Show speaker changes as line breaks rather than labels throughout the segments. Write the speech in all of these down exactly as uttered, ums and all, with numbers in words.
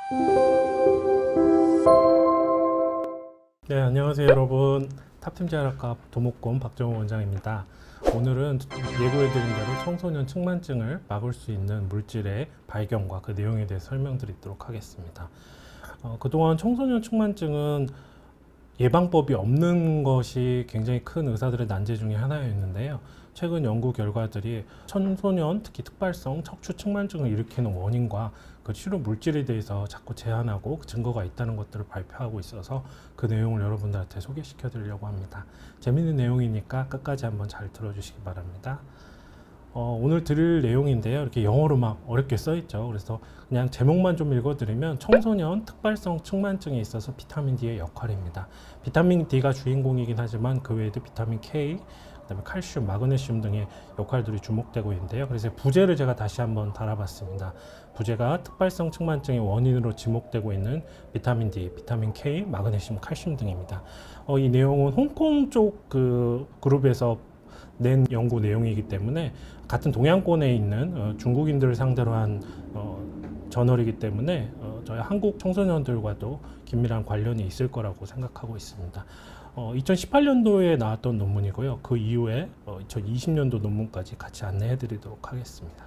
네, 안녕하세요 여러분. 탑팀제약학과 도목곰 박정호 원장입니다. 오늘은 예고해드린 대로 청소년 측만증을 막을 수 있는 물질의 발견과 그 내용에 대해 설명드리도록 하겠습니다. 어, 그동안 청소년 측만증은 예방법이 없는 것이 굉장히 큰 의사들의 난제 중에 하나였는데요. 최근 연구 결과들이 청소년, 특히 특발성 척추 측만증을 일으키는 원인과 그 치료 물질에 대해서 자꾸 제한하고 증거가 있다는 것들을 발표하고 있어서 그 내용을 여러분들한테 소개시켜 드리려고 합니다. 재밌는 내용이니까 끝까지 한번 잘 들어주시기 바랍니다. 어, 오늘 드릴 내용인데요. 이렇게 영어로 막 어렵게 써 있죠. 그래서 그냥 제목만 좀 읽어드리면 청소년 특발성 측만증에 있어서 비타민 D의 역할입니다. 비타민 D가 주인공이긴 하지만 그 외에도 비타민 K, 그다음에 칼슘, 마그네슘 등의 역할들이 주목되고 있는데요. 그래서 부제를 제가 다시 한번 달아봤습니다. 부제가 특발성 측만증의 원인으로 지목되고 있는 비타민 D, 비타민 K, 마그네슘, 칼슘 등입니다. 어, 이 내용은 홍콩 쪽 그 그룹에서 낸 연구 내용이기 때문에 같은 동양권에 있는 어, 중국인들을 상대로 한 어, 저널이기 때문에 어, 저희 한국 청소년들과도 긴밀한 관련이 있을 거라고 생각하고 있습니다. 어, 이천십팔 년도에 나왔던 논문이고요. 그 이후에 어, 이천이십 년도 논문까지 같이 안내해 드리도록 하겠습니다.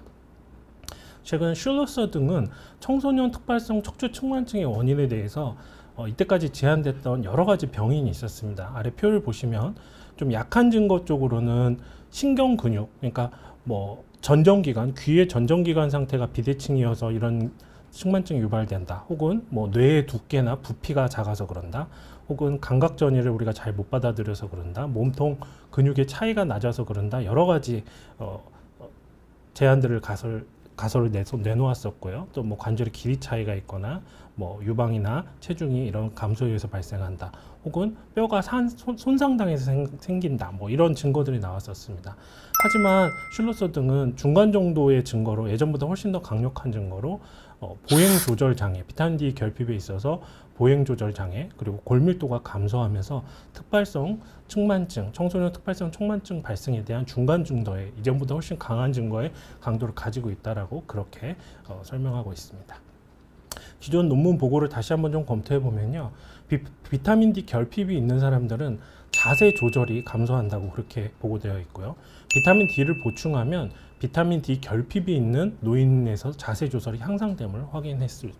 최근 슐러서 등은 청소년 특발성 척추 측만증의 원인에 대해서 어, 이때까지 제한됐던 여러 가지 병인이 있었습니다. 아래 표를 보시면 좀 약한 증거 쪽으로는 신경근육, 그러니까 뭐 전정기관, 귀의 전정기관 상태가 비대칭이어서 이런 측만증이 유발된다. 혹은 뭐 뇌의 두께나 부피가 작아서 그런다. 혹은 감각전이를 우리가 잘 못 받아들여서 그런다. 몸통 근육의 차이가 낮아서 그런다. 여러 가지 어, 제한들을 가설 가설을 내놓았었고요. 또 뭐 관절의 길이 차이가 있거나 뭐 유방이나 체중이 이런 감소에 의해서 발생한다. 혹은 뼈가 산, 손, 손상당해서 생, 생긴다. 뭐 이런 증거들이 나왔었습니다. 하지만 슐러서 등은 중간 정도의 증거로 예전보다 훨씬 더 강력한 증거로 어, 보행 조절 장애, 비타민 D 결핍에 있어서 보행 조절 장애, 그리고 골밀도가 감소하면서 특발성 측만증, 청소년 특발성 측만증 발생에 대한 중간 증도의 이전보다 훨씬 강한 증거의 강도를 가지고 있다라고 그렇게 어, 설명하고 있습니다. 기존 논문 보고를 다시 한번 좀 검토해 보면요, 비, 비타민 D 결핍이 있는 사람들은 자세 조절이 감소한다고 그렇게 보고되어 있고요. 비타민 D를 보충하면 비타민 D 결핍이 있는 노인에서 자세 조절이 향상됨을 확인했습니다.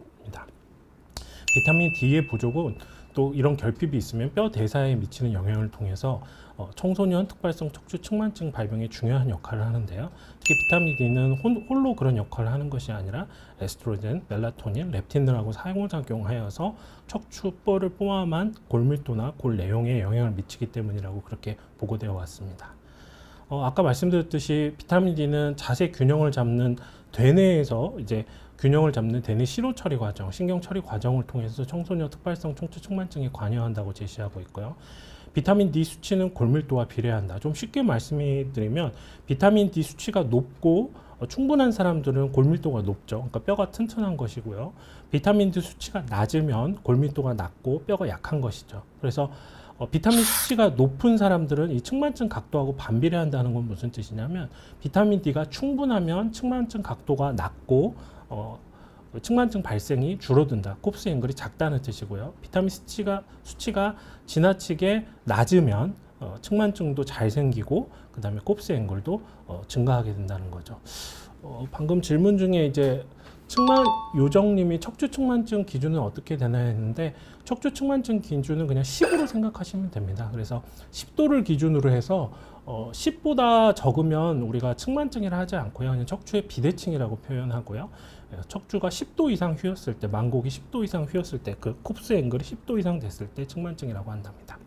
비타민 D의 부족은 또 이런 결핍이 있으면 뼈 대사에 미치는 영향을 통해서 어, 청소년 특발성 척추 측만증 발병에 중요한 역할을 하는데요. 특히 비타민 D는 혼, 홀로 그런 역할을 하는 것이 아니라 에스트로겐, 멜라토닌, 렙틴들하고 상호작용하여서 척추뼈를 포함한 골밀도나 골 내용에 영향을 미치기 때문이라고 그렇게 보고되어 왔습니다. 어, 아까 말씀드렸듯이 비타민 D는 자세 균형을 잡는 대뇌에서 이제 균형을 잡는 대뇌 신호 처리 과정, 신경 처리 과정을 통해서 청소년 특발성 척추 측만증에 관여한다고 제시하고 있고요. 비타민 D 수치는 골밀도와 비례한다. 좀 쉽게 말씀드리면 비타민 D 수치가 높고 어, 충분한 사람들은 골밀도가 높죠. 그러니까 뼈가 튼튼한 것이고요. 비타민 D 수치가 낮으면 골밀도가 낮고 뼈가 약한 것이죠. 그래서 어, 비타민 수치가 높은 사람들은 이 측만증 각도하고 반비례한다는 건 무슨 뜻이냐면 비타민 D가 충분하면 측만증 각도가 낮고 어, 측만증 발생이 줄어든다. 콥스 앵글이 작다는 뜻이고요. 비타민 수치가, 수치가 지나치게 낮으면 어, 측만증도 잘 생기고 그 다음에 콥스 앵글도 어, 증가하게 된다는 거죠. 어, 방금 질문 중에 이제 측만 요정님이 척추 측만증 기준은 어떻게 되나 했는데 척추 측만증 기준은 그냥 십으로 생각하시면 됩니다. 그래서 십 도를 기준으로 해서 어, 십보다 적으면 우리가 측만증이라 하지 않고요. 그냥 척추의 비대칭이라고 표현하고요. 척추가 십 도 이상 휘었을 때, 만곡이 십 도 이상 휘었을 때, 그 콥스 앵글이 십 도 이상 됐을 때 측만증이라고 한답니다.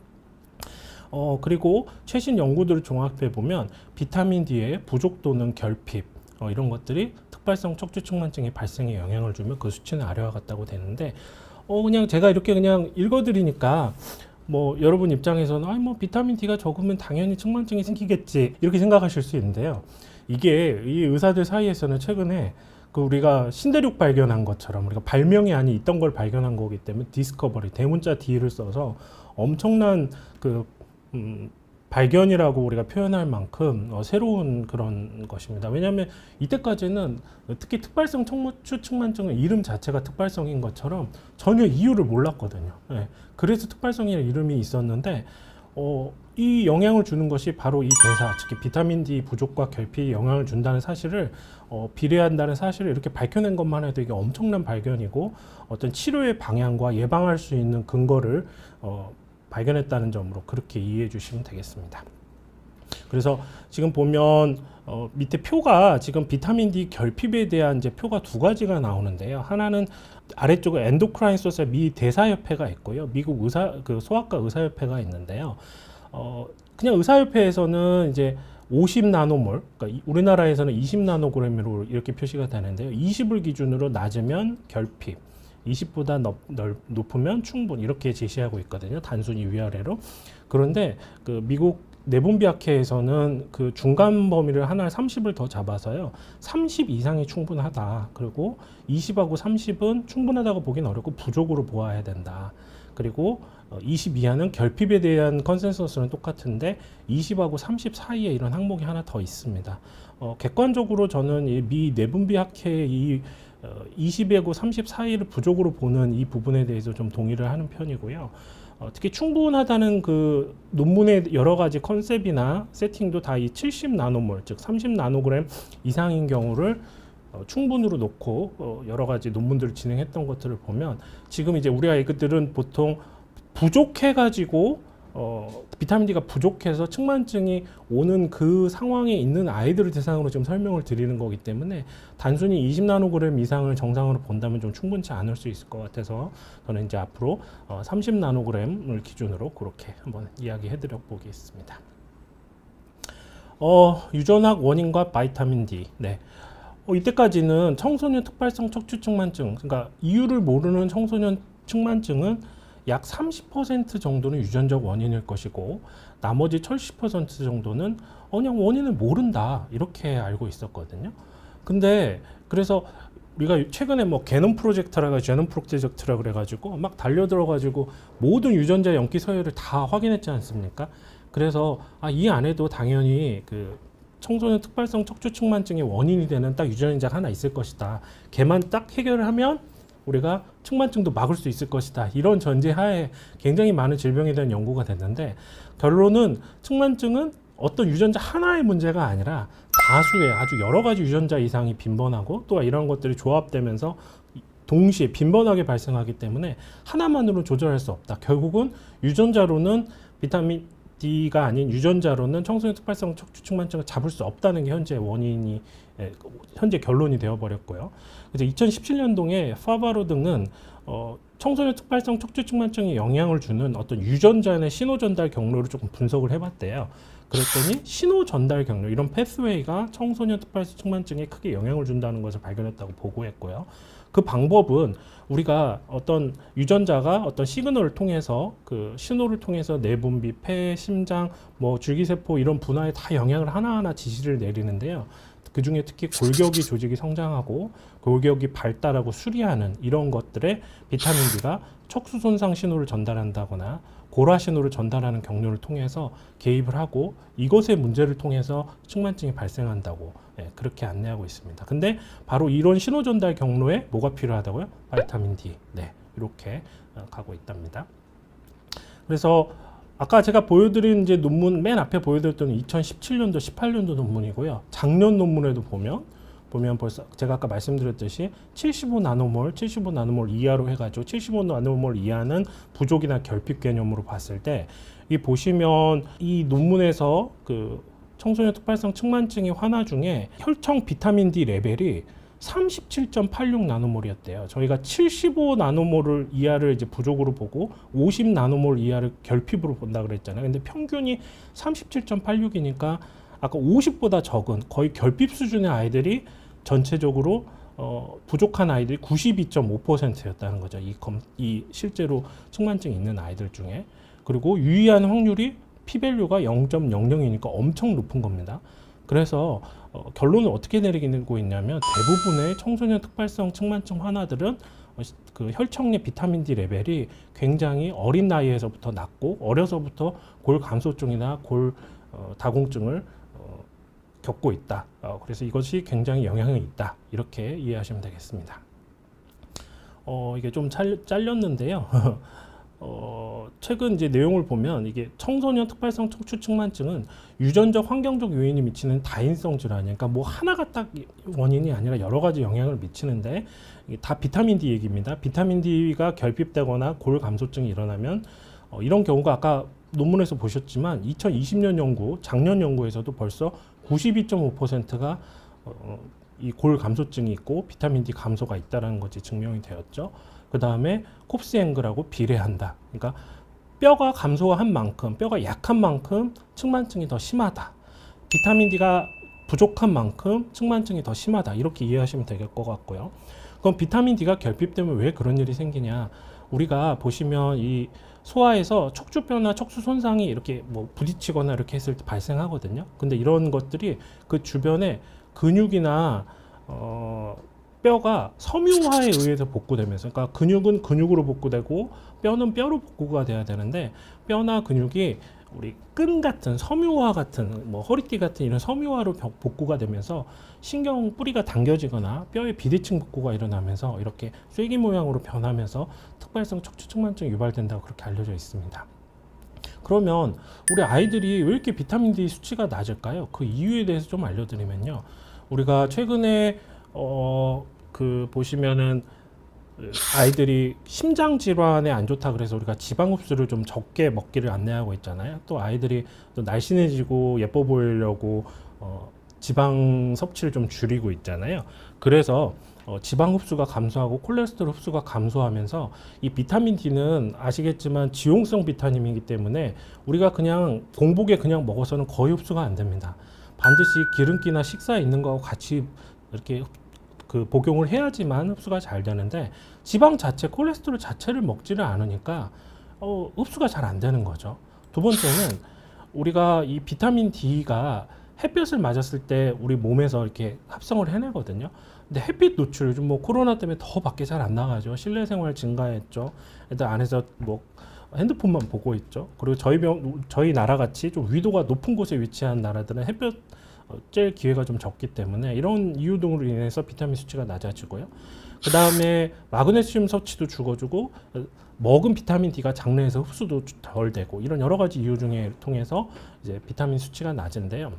어, 그리고 최신 연구들을 종합해 보면 비타민 D의 부족 또는 결핍 어, 이런 것들이 특발성 척추 측만증의 발생에 영향을 주면 그 수치는 아래와 같다고 되는데 어, 그냥 제가 이렇게 그냥 읽어드리니까 뭐 여러분 입장에서는 아니 뭐 비타민 D가 적으면 당연히 측만증이 생기겠지 이렇게 생각하실 수 있는데요. 이게 이 의사들 사이에서는 최근에 그 우리가 신대륙 발견한 것처럼 우리가 발명이 안에 있던 걸 발견한 거기 때문에 디스커버리 대문자 D를 써서 엄청난 그 음, 발견이라고 우리가 표현할 만큼 어, 새로운 그런 것입니다. 왜냐하면 이때까지는 특히 특발성 척추 측만증은 이름 자체가 특발성인 것처럼 전혀 이유를 몰랐거든요. 예, 그래서 특발성이라는 이름이 있었는데 어, 이 영향을 주는 것이 바로 이 대사, 특히 비타민 D 부족과 결핍이 영향을 준다는 사실을 어, 비례한다는 사실을 이렇게 밝혀낸 것만 해도 이게 엄청난 발견이고 어떤 치료의 방향과 예방할 수 있는 근거를 어, 발견했다는 점으로 그렇게 이해해 주시면 되겠습니다. 그래서 지금 보면 어, 밑에 표가 지금 비타민 D 결핍에 대한 이제 표가 두 가지가 나오는데요. 하나는 아래쪽에 엔도크라인 소사 미 대사협회가 있고요. 미국 의사 그 소아과 의사협회가 있는데요. 어, 그냥 의사협회에서는 이제 오십 나노몰, 그러니까 우리나라에서는 이십 나노그램으로 이렇게 표시가 되는데요. 이십을 기준으로 낮으면 결핍, 이십보다 넓, 넓, 높으면 충분 이렇게 제시하고 있거든요. 단순히 위아래로. 그런데 그 미국 내분비학회에서는 그 중간 범위를 하나 삼십을 더 잡아서요. 삼십 이상이 충분하다. 그리고 이십하고 삼십은 충분하다고 보기는 어렵고 부족으로 보아야 된다. 그리고 이십 이하는 결핍에 대한 컨센서스는 똑같은데 이십하고 삼십 사이에 이런 항목이 하나 더 있습니다. 어, 객관적으로 저는 이 미 내분비학회의 이 어, 이십하고 삼십 사이를 부족으로 보는 이 부분에 대해서 좀 동의를 하는 편이고요. 어, 특히 충분하다는 그 논문의 여러 가지 컨셉이나 세팅도 다 이 칠십 나노몰, 즉 삼십 나노그램 이상인 경우를 어, 충분으로 놓고 어, 여러 가지 논문들을 진행했던 것들을 보면 지금 이제 우리 아이들은 보통 부족해가지고 어, 비타민 D가 부족해서 측만증이 오는 그 상황에 있는 아이들을 대상으로 지금 설명을 드리는 거기 때문에 단순히 이십 나노그램 이상을 정상으로 본다면 좀 충분치 않을 수 있을 것 같아서 저는 이제 앞으로 어, 삼십 나노그램을 기준으로 그렇게 한번 이야기해 드려 보겠습니다. 어, 유전학 원인과 바이타민 D. 네. 어, 이때까지는 청소년 특발성 척추 측만증, 그러니까 이유를 모르는 청소년 측만증은 약 삼십 퍼센트 정도는 유전적 원인일 것이고 나머지 칠십 퍼센트 정도는 어, 그냥 원인을 모른다 이렇게 알고 있었거든요. 근데 그래서 우리가 최근에 뭐 게놈 프로젝트라가 제놈 프로젝트라 그래가지고 막 달려들어가지고 모든 유전자 염기 서열을 다 확인했지 않습니까? 그래서 아, 이 안에도 당연히 그 청소년 특발성 척추 측만증의 원인이 되는 딱 유전자가 하나 있을 것이다. 걔만 딱 해결을 하면 우리가 측만증도 막을 수 있을 것이다. 이런 전제하에 굉장히 많은 질병에 대한 연구가 됐는데 결론은 측만증은 어떤 유전자 하나의 문제가 아니라 다수의 아주 여러 가지 유전자 이상이 빈번하고 또 이런 것들이 조합되면서 동시에 빈번하게 발생하기 때문에 하나만으로 조절할 수 없다. 결국은 유전자로는 비타민 D가 아닌 유전자로는 청소년 특발성 척추 측만증을 잡을 수 없다는 게 현재 원인이 현재 결론이 되어버렸고요. 그래서 이천십칠 년도에 파바로 등은 어, 청소년 특발성 척추 측만증에 영향을 주는 어떤 유전자의 신호 전달 경로를 조금 분석을 해봤대요. 그랬더니 신호 전달 경로 이런 패스웨이가 청소년 특발성 측만증에 크게 영향을 준다는 것을 발견했다고 보고했고요. 그 방법은 우리가 어떤 유전자가 어떤 시그널을 통해서 그 신호를 통해서 내분비, 폐, 심장, 뭐 줄기세포 이런 분화에 다 영향을 하나하나 지시를 내리는데요. 그 중에 특히 골격이 조직이 성장하고 골격이 발달하고 수리하는 이런 것들에 비타민 D가 척수 손상 신호를 전달한다거나 고라 신호를 전달하는 경로를 통해서 개입을 하고 이것의 문제를 통해서 측만증이 발생한다고 예, 그렇게 안내하고 있습니다. 근데 바로 이런 신호 전달 경로에 뭐가 필요하다고요? 바이타민 D. 네, 이렇게 어, 가고 있답니다. 그래서 아까 제가 보여드린 이제 논문 맨 앞에 보여드렸던 이천십칠 년도, 십팔 년도 논문이고요. 작년 논문에도 보면 보면 벌써 제가 아까 말씀드렸듯이 칠십오 나노몰, 칠십오 나노몰 이하로 해가지고 칠십오 나노몰 이하는 부족이나 결핍 개념으로 봤을 때 이 보시면 이 논문에서 그 청소년 특발성 측만증의 환아 중에 혈청 비타민 D 레벨이 삼십칠 점 팔육 나노몰이었대요. 저희가 칠십오 나노몰을 이하를 이제 부족으로 보고 오십 나노몰 이하를 결핍으로 본다 그랬잖아요. 근데 평균이 삼십칠 점 팔육이니까 아까 오십보다 적은 거의 결핍 수준의 아이들이 전체적으로 어, 부족한 아이들이 구십이 점 오 퍼센트였다는 거죠. 이, 검, 이 실제로 측만증이 있는 아이들 중에. 그리고 유의한 확률이 피밸류가 영 점 영영이니까 엄청 높은 겁니다. 그래서 어, 결론을 어떻게 내리고 있냐면 대부분의 청소년 특발성 측만증 환아들은 어, 그 혈청 내 비타민 D 레벨이 굉장히 어린 나이에서부터 낮고 어려서부터 골 감소증이나 골 어, 다공증을 어, 겪고 있다. 어, 그래서 이것이 굉장히 영향이 있다. 이렇게 이해하시면 되겠습니다. 어, 이게 좀 잘, 잘렸는데요. 어, 최근 이제 내용을 보면 이게 청소년 특발성 척추 측만증은 유전적 환경적 요인이 미치는 다인성 질환이에요. 그러니까 뭐 하나가 딱 원인이 아니라 여러 가지 영향을 미치는데 이게 다 비타민 D 얘기입니다. 비타민 D가 결핍되거나 골 감소증이 일어나면 어, 이런 경우가 아까 논문에서 보셨지만 이천이십 년 연구, 작년 연구에서도 벌써 구십이 점 오 퍼센트가 어, 이 골 감소증이 있고 비타민 D 감소가 있다는 것이 증명이 되었죠. 그 다음에 콥스앵글하고 비례한다. 그러니까 뼈가 감소한 만큼, 뼈가 약한 만큼 측만증이 더 심하다. 비타민 D가 부족한 만큼 측만증이 더 심하다. 이렇게 이해하시면 될 것 같고요. 그럼 비타민 D가 결핍되면 왜 그런 일이 생기냐? 우리가 보시면 이 소화에서 척추뼈나 척추 손상이 이렇게 뭐 부딪히거나 이렇게 했을 때 발생하거든요. 근데 이런 것들이 그 주변에 근육이나 어, 뼈가 섬유화에 의해서 복구되면서, 그러니까 근육은 근육으로 복구되고 뼈는 뼈로 복구가 돼야 되는데 뼈나 근육이 우리 끈 같은 섬유화 같은 뭐 허리띠 같은 이런 섬유화로 복구가 되면서 신경 뿌리가 당겨지거나 뼈의 비대칭 복구가 일어나면서 이렇게 쐐기 모양으로 변하면서 특발성 척추 측만증이 유발된다고 그렇게 알려져 있습니다. 그러면 우리 아이들이 왜 이렇게 비타민 D 수치가 낮을까요? 그 이유에 대해서 좀 알려드리면요. 우리가 최근에 어, 그 보시면은 아이들이 심장 질환에 안 좋다 그래서 우리가 지방 흡수를 좀 적게 먹기를 안내하고 있잖아요. 또 아이들이 또 날씬해지고 예뻐 보이려고 어, 지방 섭취를 좀 줄이고 있잖아요. 그래서 어, 지방 흡수가 감소하고 콜레스테롤 흡수가 감소하면서 이 비타민 D는 아시겠지만 지용성 비타민이기 때문에 우리가 그냥 공복에 그냥 먹어서는 거의 흡수가 안 됩니다. 반드시 기름기나 식사에 있는 거하고 같이 이렇게 그 복용을 해야지만 흡수가 잘 되는데 지방 자체, 콜레스테롤 자체를 먹지를 않으니까 어, 흡수가 잘 안 되는 거죠. 두 번째는 우리가 이 비타민 D가 햇볕을 맞았을 때 우리 몸에서 이렇게 합성을 해내거든요. 근데 햇빛 노출, 요즘 뭐 코로나 때문에 더 밖에 잘 안 나가죠. 실내 생활 증가했죠. 애들 안에서 뭐 핸드폰만 보고 있죠. 그리고 저희 병, 저희 나라 같이 좀 위도가 높은 곳에 위치한 나라들은 햇볕 쬐 기회가 좀 적기 때문에 이런 이유 등으로 인해서 비타민 수치가 낮아지고요. 그 다음에 마그네슘 섭취도 죽어주고 먹은 비타민 D가 장내에서 흡수도 덜 되고 이런 여러 가지 이유 중에 통해서 이제 비타민 수치가 낮은데요.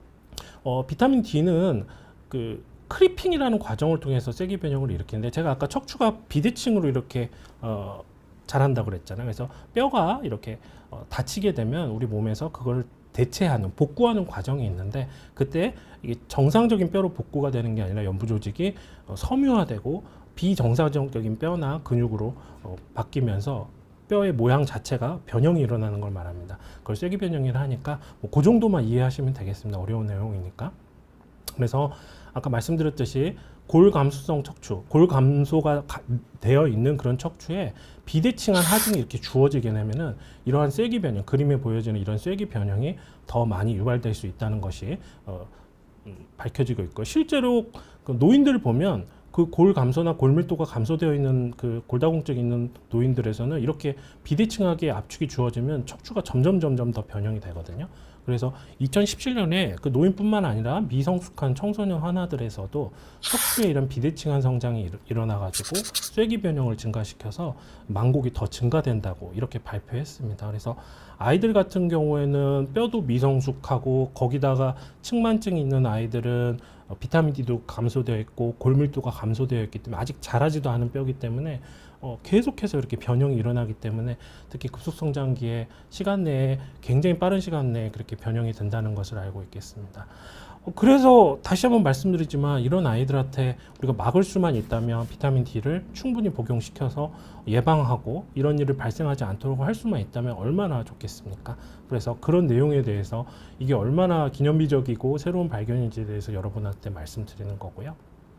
어, 비타민 D는 그 크리핑이라는 과정을 통해서 쐐기 변형을 일으키는데 제가 아까 척추가 비대칭으로 이렇게 어, 자란다고 그랬잖아요. 그래서 뼈가 이렇게 어, 다치게 되면 우리 몸에서 그걸 대체하는, 복구하는 과정이 있는데 그때 이게 정상적인 뼈로 복구가 되는 게 아니라 연부 조직이 어, 섬유화되고 비정상적인 뼈나 근육으로 어, 바뀌면서 뼈의 모양 자체가 변형이 일어나는 걸 말합니다. 그걸 쐐기 변형이라 하니까 뭐 그 정도만 이해하시면 되겠습니다. 어려운 내용이니까. 그래서 아까 말씀드렸듯이 골 감소성 척추, 골 감소가 가, 되어 있는 그런 척추에 비대칭한 하중이 이렇게 주어지게 되면은 이러한 쐐기 변형, 그림에 보여지는 이런 쐐기 변형이 더 많이 유발될 수 있다는 것이 어, 음, 밝혀지고 있고, 실제로 그 노인들을 보면 그 골 감소나 골 밀도가 감소되어 있는 그 골다공증 있는 노인들에서는 이렇게 비대칭하게 압축이 주어지면 척추가 점점 점점 더 변형이 되거든요. 그래서 이천십칠 년에 그 노인뿐만 아니라 미성숙한 청소년 환아들에서도 척추에 이런 비대칭한 성장이 일어나가지고 쐐기 변형을 증가시켜서 망곡이 더 증가된다고 이렇게 발표했습니다. 그래서 아이들 같은 경우에는 뼈도 미성숙하고 거기다가 측만증이 있는 아이들은 비타민 D도 감소되어 있고 골밀도가 감소되어 있기 때문에 아직 자라지도 않은 뼈이기 때문에 어, 계속해서 이렇게 변형이 일어나기 때문에 특히 급속성장기에 시간 내에 굉장히 빠른 시간 내에 그렇게 변형이 된다는 것을 알고 있겠습니다. 어, 그래서 다시 한번 말씀드리지만 이런 아이들한테 우리가 막을 수만 있다면 비타민 D를 충분히 복용시켜서 예방하고 이런 일을 발생하지 않도록 할 수만 있다면 얼마나 좋겠습니까? 그래서 그런 내용에 대해서 이게 얼마나 기념비적이고 새로운 발견인지에 대해서 여러분한테 말씀드리는 거고요.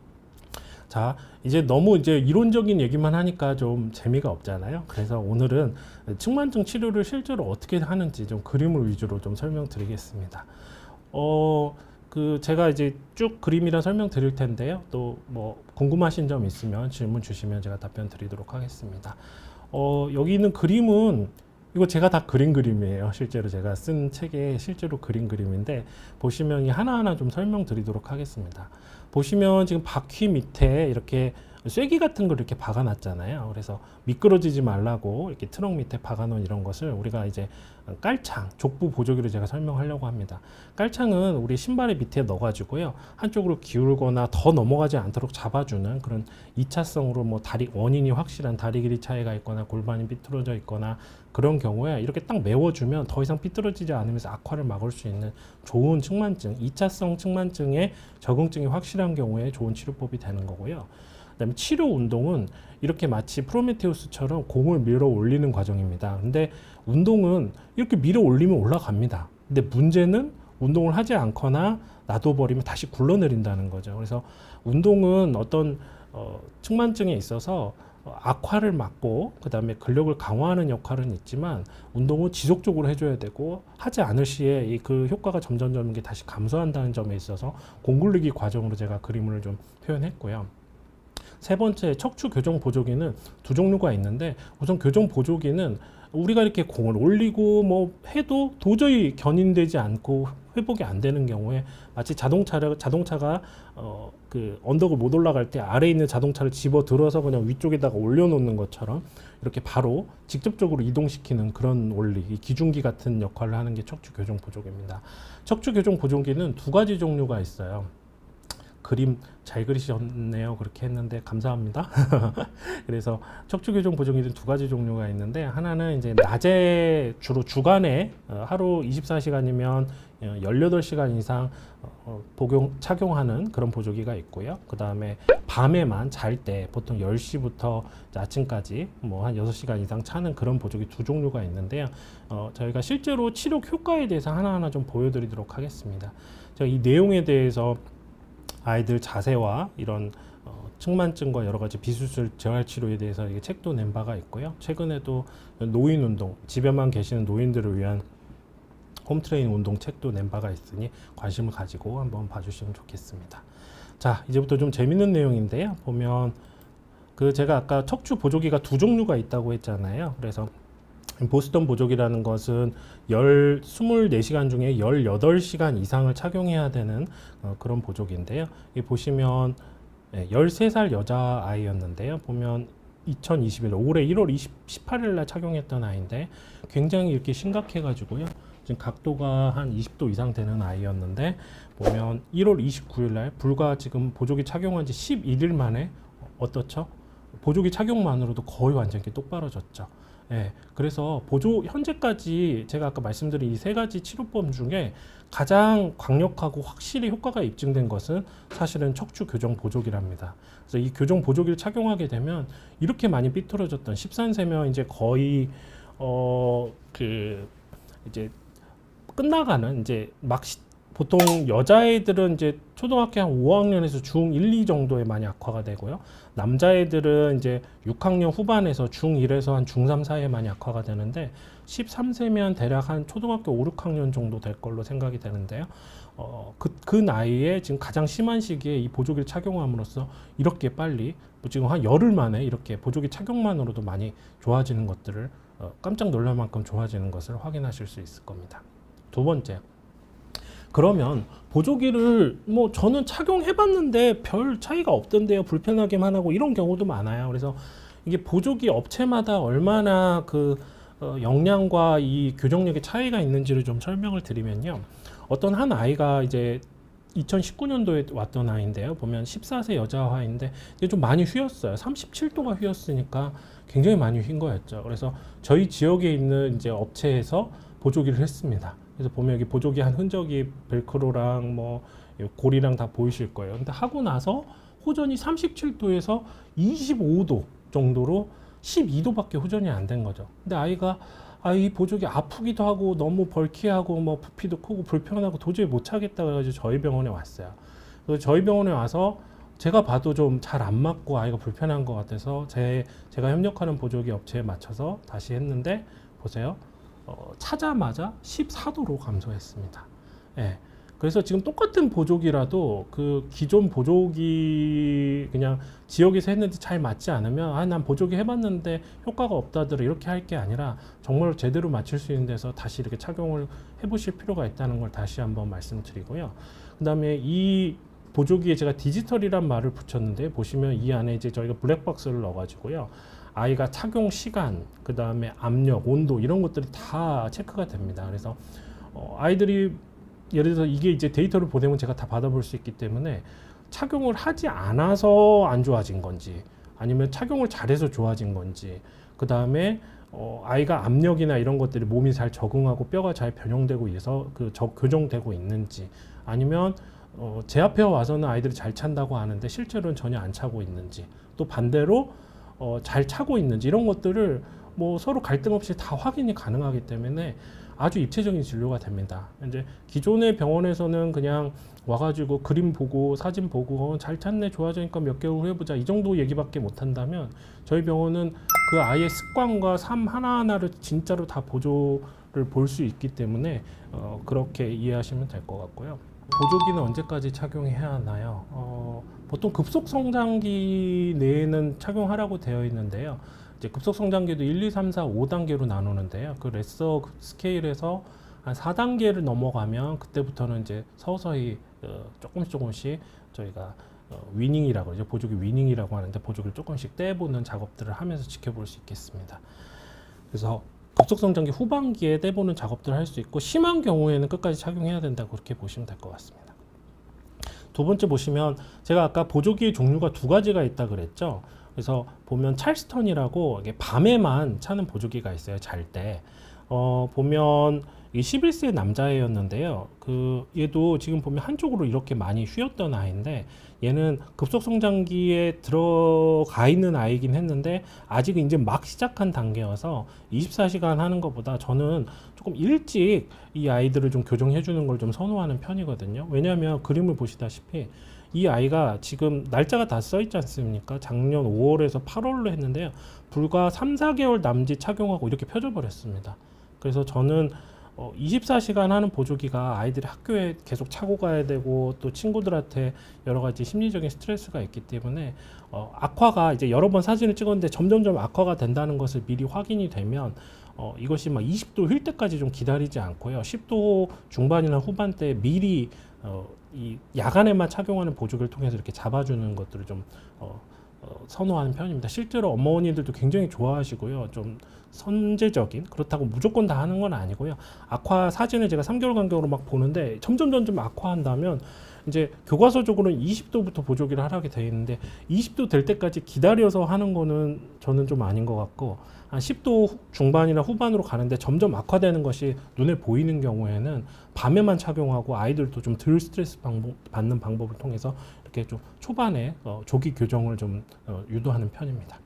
자, 이제 너무 이제 이론적인 얘기만 하니까 좀 재미가 없잖아요. 그래서 오늘은 측만증 치료를 실제로 어떻게 하는지 좀 그림을 위주로 좀 설명드리겠습니다. 어, 그 제가 이제 쭉 그림이랑 설명 드릴 텐데요. 또 뭐 궁금하신 점 있으면 질문 주시면 제가 답변 드리도록 하겠습니다. 어, 여기 있는 그림은 이거 제가 다 그린 그림이에요. 실제로 제가 쓴 책에 실제로 그린 그림인데 보시면 이 하나하나 좀 설명드리도록 하겠습니다. 보시면 지금 바퀴 밑에 이렇게 쐐기 같은 걸 이렇게 박아놨잖아요. 그래서 미끄러지지 말라고 이렇게 트럭 밑에 박아놓은 이런 것을 우리가 이제 깔창, 족부 보조기로 제가 설명하려고 합니다. 깔창은 우리 신발의 밑에 넣어가지고요. 한쪽으로 기울거나 더 넘어가지 않도록 잡아주는 그런 이차성으로 뭐 다리, 원인이 확실한 다리 길이 차이가 있거나 골반이 삐뚤어져 있거나 그런 경우에 이렇게 딱 메워주면 더 이상 삐뚤어지지 않으면서 악화를 막을 수 있는 좋은 측만증, 이차성 측만증에 적응증이 확실한 경우에 좋은 치료법이 되는 거고요. 그다음에 치료 운동은 이렇게 마치 프로메테우스처럼 공을 밀어 올리는 과정입니다. 근데 운동은 이렇게 밀어 올리면 올라갑니다. 근데 문제는 운동을 하지 않거나 놔둬버리면 다시 굴러내린다는 거죠. 그래서 운동은 어떤 어, 측만증에 있어서 악화를 막고 그 다음에 근력을 강화하는 역할은 있지만 운동은 지속적으로 해줘야 되고 하지 않을 시에 이 그 효과가 점점점 이게 다시 감소한다는 점에 있어서 공굴리기 과정으로 제가 그림을 좀 표현했고요. 세 번째, 척추 교정 보조기는 두 종류가 있는데 우선 교정 보조기는 우리가 이렇게 공을 올리고 뭐 해도 도저히 견인되지 않고 회복이 안 되는 경우에 마치 자동차를, 자동차가 어, 그 언덕을 못 올라갈 때 아래에 있는 자동차를 집어 들어서 그냥 위쪽에다가 올려놓는 것처럼 이렇게 바로 직접적으로 이동시키는 그런 원리, 이 기중기 같은 역할을 하는 게 척추 교정 보조기입니다. 척추 교정 보조기는 두 가지 종류가 있어요. 그림 잘 그리셨네요. 그렇게 했는데 감사합니다. 그래서 척추 교정 보조기는 두 가지 종류가 있는데 하나는 이제 낮에 주로 주간에 하루 이십사 시간이면 열여덟 시간 이상 복용 착용하는 그런 보조기가 있고요. 그 다음에 밤에만 잘 때 보통 열 시부터 아침까지 뭐 한 여섯 시간 이상 차는 그런 보조기 두 종류가 있는데요. 어, 저희가 실제로 치료 효과에 대해서 하나하나 좀 보여드리도록 하겠습니다. 제가 이 내용에 대해서 아이들 자세와 이런 어, 측만증과 여러 가지 비수술 재활 치료에 대해서 이게 책도 낸 바가 있고요. 최근에도 노인 운동, 집에만 계시는 노인들을 위한 홈트레이닝 운동 책도 낸 바가 있으니 관심을 가지고 한번 봐주시면 좋겠습니다. 자, 이제부터 좀 재밌는 내용인데요. 보면 그 제가 아까 척추 보조기가 두 종류가 있다고 했잖아요. 그래서 보스턴 보조기라는 것은 열, 이십사 시간 중에 열여덟 시간 이상을 착용해야 되는 어, 그런 보조기인데요. 이 보시면 네, 열세 살 여자아이였는데요. 보면 이천이십일 년 올해 일월 십팔 일 날 착용했던 아이인데 굉장히 이렇게 심각해 가지고요. 지금 각도가 한 이십 도 이상 되는 아이였는데 보면 일월 이십구 일 날 불과 지금 보조기 착용한 지 십일 일 만에 어떻죠? 보조기 착용만으로도 거의 완전히 똑바로졌죠. 예, 그래서 보조 현재까지 제가 아까 말씀드린 이 세 가지 치료법 중에 가장 강력하고 확실히 효과가 입증된 것은 사실은 척추 교정 보조기랍니다. 그래서 이 교정 보조기를 착용하게 되면 이렇게 많이 삐뚤어졌던 십삼 세면 이제 거의 어 그 이제 끝나가는 이제 막 시, 보통 여자애들은 이제 초등학교 한 오 학년에서 중일, 이 정도에 많이 악화가 되고요. 남자애들은 이제 육 학년 후반에서 중일에서 한 중삼 사이에 많이 악화가 되는데 십삼 세면 대략 한 초등학교 오, 육 학년 정도 될 걸로 생각이 되는데요. 어, 그, 그 나이에 지금 가장 심한 시기에 이 보조기를 착용함으로써 이렇게 빨리 지금 한 열흘 만에 이렇게 보조기 착용만으로도 많이 좋아지는 것들을 어, 깜짝 놀랄 만큼 좋아지는 것을 확인하실 수 있을 겁니다. 두 번째, 그러면 보조기를 뭐 저는 착용해 봤는데 별 차이가 없던데요, 불편하게만 하고, 이런 경우도 많아요. 그래서 이게 보조기 업체마다 얼마나 그 어, 역량과 이 교정력의 차이가 있는지를 좀 설명을 드리면요, 어떤 한 아이가 이제 이천십구 년도에 왔던 아이인데요, 보면 십사 세 여자아이인데 이게 좀 많이 휘었어요. 삼십칠 도가 휘었으니까 굉장히 많이 휜 거였죠. 그래서 저희 지역에 있는 이제 업체에서 보조기를 했습니다. 그래서 보면 여기 보조기 한 흔적이 벨크로랑 뭐 고리랑 다 보이실 거예요. 근데 하고 나서 호전이 삼십칠 도에서 이십오 도 정도로 십이 도밖에 호전이 안 된 거죠. 근데 아이가 아, 이 보조기 아프기도 하고 너무 벌키하고 뭐 부피도 크고 불편하고 도저히 못 차겠다 그래가지고 저희 병원에 왔어요. 그래서 저희 병원에 와서 제가 봐도 좀 잘 안 맞고 아이가 불편한 것 같아서 제, 제가 협력하는 보조기 업체에 맞춰서 다시 했는데 보세요. 어, 차자마자 십사 도로 감소했습니다. 예. 그래서 지금 똑같은 보조기라도 그 기존 보조기 그냥 지역에서 했는데 잘 맞지 않으면 아, 난 보조기 해봤는데 효과가 없다더라 이렇게 할 게 아니라 정말 제대로 맞출 수 있는 데서 다시 이렇게 착용을 해보실 필요가 있다는 걸 다시 한번 말씀드리고요. 그 다음에 이 보조기에 제가 디지털이란 말을 붙였는데 보시면 이 안에 이제 저희가 블랙박스를 넣어가지고요. 아이가 착용 시간, 그 다음에 압력, 온도 이런 것들이 다 체크가 됩니다. 그래서 어, 아이들이 예를 들어서 이게 이제 데이터를 보내면 제가 다 받아볼 수 있기 때문에 착용을 하지 않아서 안 좋아진 건지 아니면 착용을 잘해서 좋아진 건지 그 다음에 어, 아이가 압력이나 이런 것들이 몸이 잘 적응하고 뼈가 잘 변형되고 있어서 그 저, 교정되고 있는지 아니면 어, 제 앞에 와서는 아이들이 잘 찬다고 하는데 실제로는 전혀 안 차고 있는지 또 반대로 어, 잘 차고 있는지 이런 것들을 뭐 서로 갈등 없이 다 확인이 가능하기 때문에 아주 입체적인 진료가 됩니다. 이제 기존의 병원에서는 그냥 와가지고 그림 보고 사진 보고 어, 잘 찼네 좋아지니까 몇 개월 후에 보자 이 정도 얘기밖에 못 한다면 저희 병원은 그 아이의 습관과 삶 하나하나를 진짜로 다 보조를 볼 수 있기 때문에 어, 그렇게 이해하시면 될 것 같고요. 보조기는 언제까지 착용해야 하나요? 어, 보통 급속성장기 내에는 착용하라고 되어 있는데요. 이제 급속성장기도 일, 이, 삼, 사, 오 단계로 나누는데요. 그 레서 스케일에서 한 사 단계를 넘어가면 그때부터는 이제 서서히 어, 조금씩 조금씩 저희가 어, 위닝이라고 그러죠. 보조기 위닝이라고 하는데 보조기를 조금씩 떼보는 작업들을 하면서 지켜볼 수 있겠습니다. 그래서 급속성장기 후반기에 떼보는 작업들을 할 수 있고 심한 경우에는 끝까지 착용해야 된다고 그렇게 보시면 될 것 같습니다. 두 번째 보시면 제가 아까 보조기의 종류가 두 가지가 있다 그랬죠. 그래서 보면 찰스턴이라고 이게 밤에만 차는 보조기가 있어요. 잘 때. 어, 보면 십일 세 남자애였는데요. 그 얘도 지금 보면 한쪽으로 이렇게 많이 휘었던 아이인데 얘는 급속성장기에 들어가 있는 아이긴 했는데 아직은 이제 막 시작한 단계여서 이십사 시간 하는 것보다 저는 조금 일찍 이 아이들을 좀 교정해 주는 걸 좀 선호하는 편이거든요. 왜냐하면 그림을 보시다시피 이 아이가 지금 날짜가 다 써 있지 않습니까? 작년 오월에서 팔월로 했는데요. 불과 삼, 사 개월 남짓 착용하고 이렇게 펴져 버렸습니다. 그래서 저는 어, 이십사 시간 하는 보조기가 아이들이 학교에 계속 차고 가야 되고 또 친구들한테 여러 가지 심리적인 스트레스가 있기 때문에 어, 악화가 이제 여러 번 사진을 찍었는데 점점점 악화가 된다는 것을 미리 확인이 되면 어, 이것이 막 이십 도 휠 때까지 좀 기다리지 않고요. 십 도 중반이나 후반대에 미리 어, 이 야간에만 착용하는 보조기를 통해서 이렇게 잡아주는 것들을 좀 어, 어, 선호하는 편입니다. 실제로 어머니들도 굉장히 좋아하시고요. 좀 선제적인 그렇다고 무조건 다 하는 건 아니고요. 악화 사진을 제가 삼 개월 간격으로 막 보는데 점점 점점 악화한다면 이제 교과서적으로는 이십 도부터 보조기를 하라게 되어 있는데 이십 도 될 때까지 기다려서 하는 거는 저는 좀 아닌 것 같고 한 십 도 중반이나 후반으로 가는데 점점 악화되는 것이 눈에 보이는 경우에는 밤에만 착용하고 아이들도 좀 덜 스트레스 방법, 받는 방법을 통해서 이렇게 좀 초반에 어, 조기 교정을 좀 어, 유도하는 편입니다.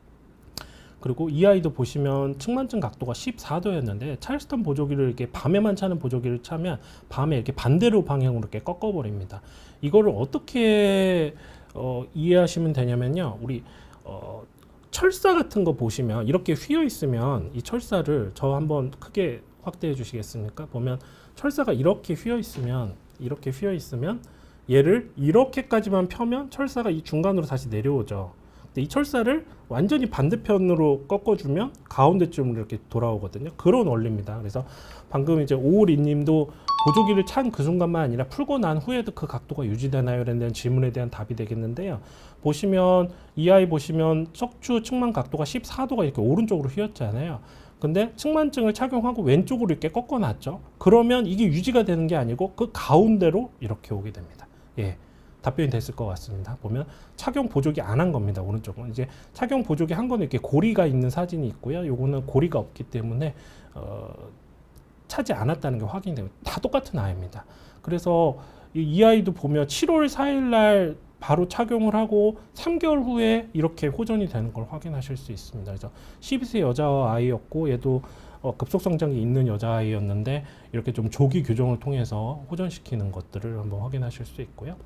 그리고 이 아이도 보시면 측만증 각도가 십사 도였는데 찰스턴 보조기를 이렇게 밤에만 차는 보조기를 차면 밤에 이렇게 반대로 방향으로 이렇게 꺾어 버립니다. 이거를 어떻게 어, 이해하시면 되냐면요. 우리 어, 철사 같은 거 보시면 이렇게 휘어 있으면 이 철사를 저 한번 크게 확대해 주시겠습니까? 보면 철사가 이렇게 휘어 있으면 이렇게 휘어 있으면 얘를 이렇게까지만 펴면 철사가 이 중간으로 다시 내려오죠. 근데 이 철사를 완전히 반대편으로 꺾어주면 가운데쯤으로 이렇게 돌아오거든요. 그런 원리입니다. 그래서 방금 이제 오우리 님도 보조기를 찬 그 순간만 아니라 풀고 난 후에도 그 각도가 유지되나요? 라는 질문에 대한 답이 되겠는데요. 보시면 이 아이 보시면 척추 측만 각도가 십사 도가 이렇게 오른쪽으로 휘었잖아요. 근데 측만증을 착용하고 왼쪽으로 이렇게 꺾어놨죠. 그러면 이게 유지가 되는 게 아니고 그 가운데로 이렇게 오게 됩니다. 예. 답변이 됐을 것 같습니다. 보면 착용 보조기 안 한 겁니다. 오른쪽은 이제 착용 보조기 한 거는 이렇게 고리가 있는 사진이 있고요. 요거는 고리가 없기 때문에 어, 차지 않았다는 게 확인됩니다. 다 똑같은 아이입니다. 그래서 이, 이 아이도 보면 칠월 사일 날 바로 착용을 하고 삼 개월 후에 이렇게 호전이 되는 걸 확인하실 수 있습니다. 그래서 십이 세 여자 아이였고 얘도 어, 급속성장이 있는 여자아이였는데 이렇게 좀 조기 교정을 통해서 호전시키는 것들을 한번 확인하실 수 있고요.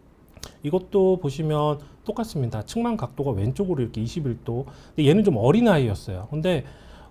이것도 보시면 똑같습니다. 측만 각도가 왼쪽으로 이렇게 이십일 도. 근데 얘는 좀 어린 아이였어요. 근데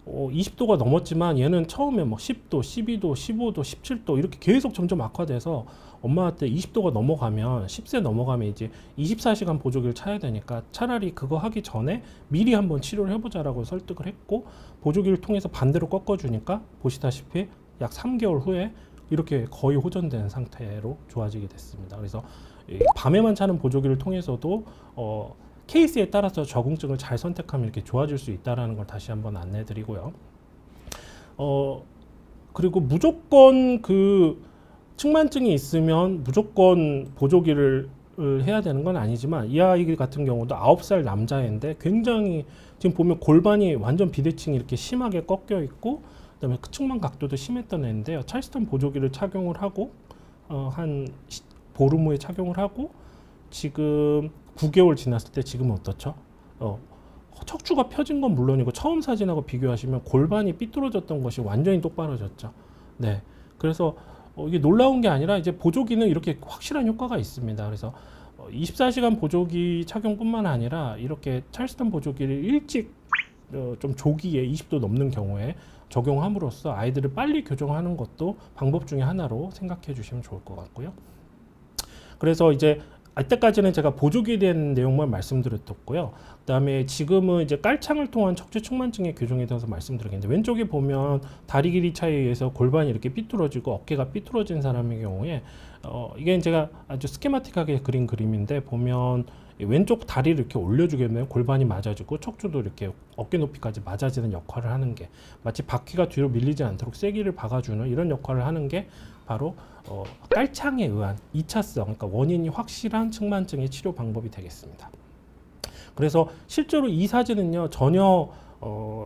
어, 이십 도가 넘었지만 얘는 처음에 뭐 십 도, 십이 도, 십오 도, 십칠 도 이렇게 계속 점점 악화돼서 엄마한테 이십 도가 넘어가면 십 세 넘어가면 이제 이십사 시간 보조기를 차야 되니까 차라리 그거 하기 전에 미리 한번 치료를 해보자라고 설득을 했고, 보조기를 통해서 반대로 꺾어주니까 보시다시피 약 삼 개월 후에 이렇게 거의 호전된 상태로 좋아지게 됐습니다. 그래서 밤에만 차는 보조기를 통해서도 어, 케이스에 따라서 적응증을 잘 선택하면 이렇게 좋아질 수 있다는 걸 다시 한번 안내해 드리고요. 어, 그리고 무조건 그 측만증이 있으면 무조건 보조기를 해야 되는 건 아니지만, 이 아이 같은 경우도 아홉 살 남자인데 굉장히 지금 보면 골반이 완전 비대칭이 이렇게 심하게 꺾여 있고, 그다음에 그 측만 각도도 심했던 애인데요. 찰스턴 보조기를 착용을 하고 어, 한 보름 후에 착용을 하고 지금 구 개월 지났을 때 지금은 어떻죠? 어, 척추가 펴진 건 물론이고 처음 사진하고 비교하시면 골반이 삐뚤어졌던 것이 완전히 똑바로졌죠. 네, 그래서 어, 이게 놀라운 게 아니라 이제 보조기는 이렇게 확실한 효과가 있습니다. 그래서 어, 이십사 시간 보조기 착용뿐만 아니라 이렇게 찰스턴 보조기를 일찍 어, 좀 조기에 이십 도 넘는 경우에 적용함으로써 아이들을 빨리 교정하는 것도 방법 중에 하나로 생각해 주시면 좋을 것 같고요. 그래서 이제 이때까지는 제가 보조기에 대한 내용만 말씀드렸고요. 그 다음에 지금은 이제 깔창을 통한 척추 측만증의 교정에 대해서 말씀드리겠는데, 왼쪽에 보면 다리 길이 차이에 의해서 골반이 이렇게 삐뚤어지고 어깨가 삐뚤어진 사람의 경우에 어, 이게 제가 아주 스케마틱하게 그린 그림인데, 보면 왼쪽 다리를 이렇게 올려주게 되면 골반이 맞아지고 척추도 이렇게 어깨 높이까지 맞아지는 역할을 하는 게, 마치 바퀴가 뒤로 밀리지 않도록 세기를 박아주는 이런 역할을 하는 게 바로 어, 깔창에 의한 이 차성, 그러니까 원인이 확실한 측만증의 치료 방법이 되겠습니다. 그래서 실제로 이 사진은요, 전혀 어,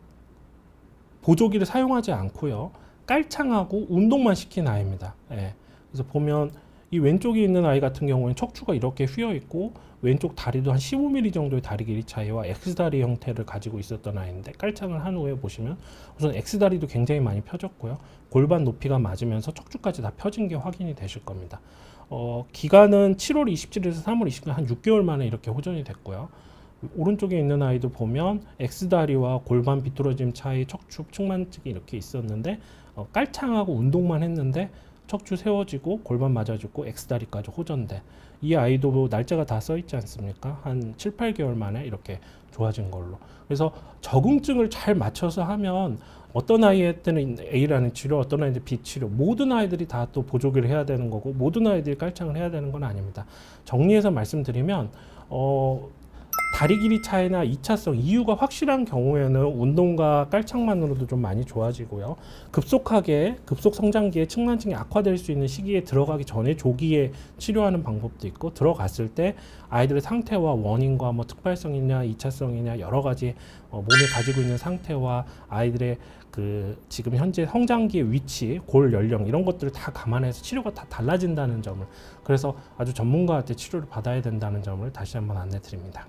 보조기를 사용하지 않고요, 깔창하고 운동만 시킨 아이입니다. 예. 그래서 보면 이 왼쪽에 있는 아이 같은 경우는 척추가 이렇게 휘어 있고 왼쪽 다리도 한 십오 밀리미터 정도의 다리 길이 차이와 X다리 형태를 가지고 있었던 아이인데, 깔창을 한 후에 보시면 우선 X다리도 굉장히 많이 펴졌고요, 골반 높이가 맞으면서 척추까지 다 펴진 게 확인이 되실 겁니다. 어, 기간은 칠월 이십칠일에서 삼월 이십일, 한 육 개월 만에 이렇게 호전이 됐고요. 오른쪽에 있는 아이도 보면 X다리와 골반 비뚤어짐 차이, 척추 측만증이 이렇게 있었는데 어, 깔창하고 운동만 했는데 척추 세워지고 골반 맞아주고 X다리까지 호전돼. 이 아이도 날짜가 다 써 있지 않습니까? 한 칠, 팔 개월 만에 이렇게 좋아진 걸로. 그래서 적응증을 잘 맞춰서 하면 어떤 아이한테는 A라는 치료, 어떤 아이들은 B 치료, 모든 아이들이 다 또 보조기를 해야 되는 거고 모든 아이들이 깔창을 해야 되는 건 아닙니다. 정리해서 말씀드리면 어, 다리 길이 차이나 이 차성 이유가 확실한 경우에는 운동과 깔창만으로도 좀 많이 좋아지고요. 급속하게 급속 성장기에 측만증이 악화될 수 있는 시기에 들어가기 전에 조기에 치료하는 방법도 있고, 들어갔을 때 아이들의 상태와 원인과 뭐 특발성이냐 이 차성이냐 여러 가지 어, 몸에 가지고 있는 상태와 아이들의 그 지금 현재 성장기의 위치, 골 연령 이런 것들을 다 감안해서 치료가 다 달라진다는 점을, 그래서 아주 전문가한테 치료를 받아야 된다는 점을 다시 한번 안내 드립니다.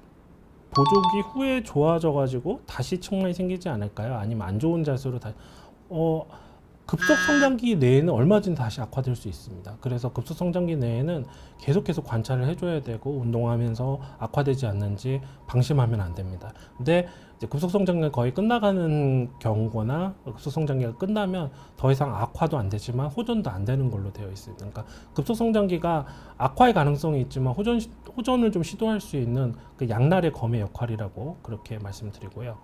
보조기 후에 좋아져 가지고 다시 측만이 생기지 않을까요? 아니면 안 좋은 자세로 다 어, 급속 성장기 내에는 얼마든지 다시 악화될 수 있습니다. 그래서 급속 성장기 내에는 계속해서 관찰을 해줘야 되고 운동하면서 악화되지 않는지 방심하면 안 됩니다. 근데 이제 급속 성장기가 거의 끝나가는 경우거나 급속 성장기가 끝나면 더 이상 악화도 안 되지만 호전도 안 되는 걸로 되어 있습니다. 그러니까 급속 성장기가 악화의 가능성이 있지만 호전 호전을 좀 시도할 수 있는 그 양날의 검의 역할이라고 그렇게 말씀드리고요.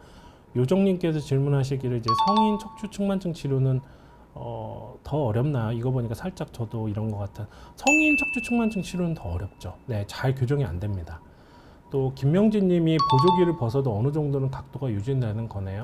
요정님께서 질문하시기를 이제 성인 척추 측만증 치료는 어, 더 어렵나요? 이거 보니까 살짝 저도 이런 것 같아. 성인 척추 측만증 치료는 더 어렵죠. 네, 잘 교정이 안 됩니다. 또 김명진 님이 보조기를 벗어도 어느 정도는 각도가 유지되는 거네요.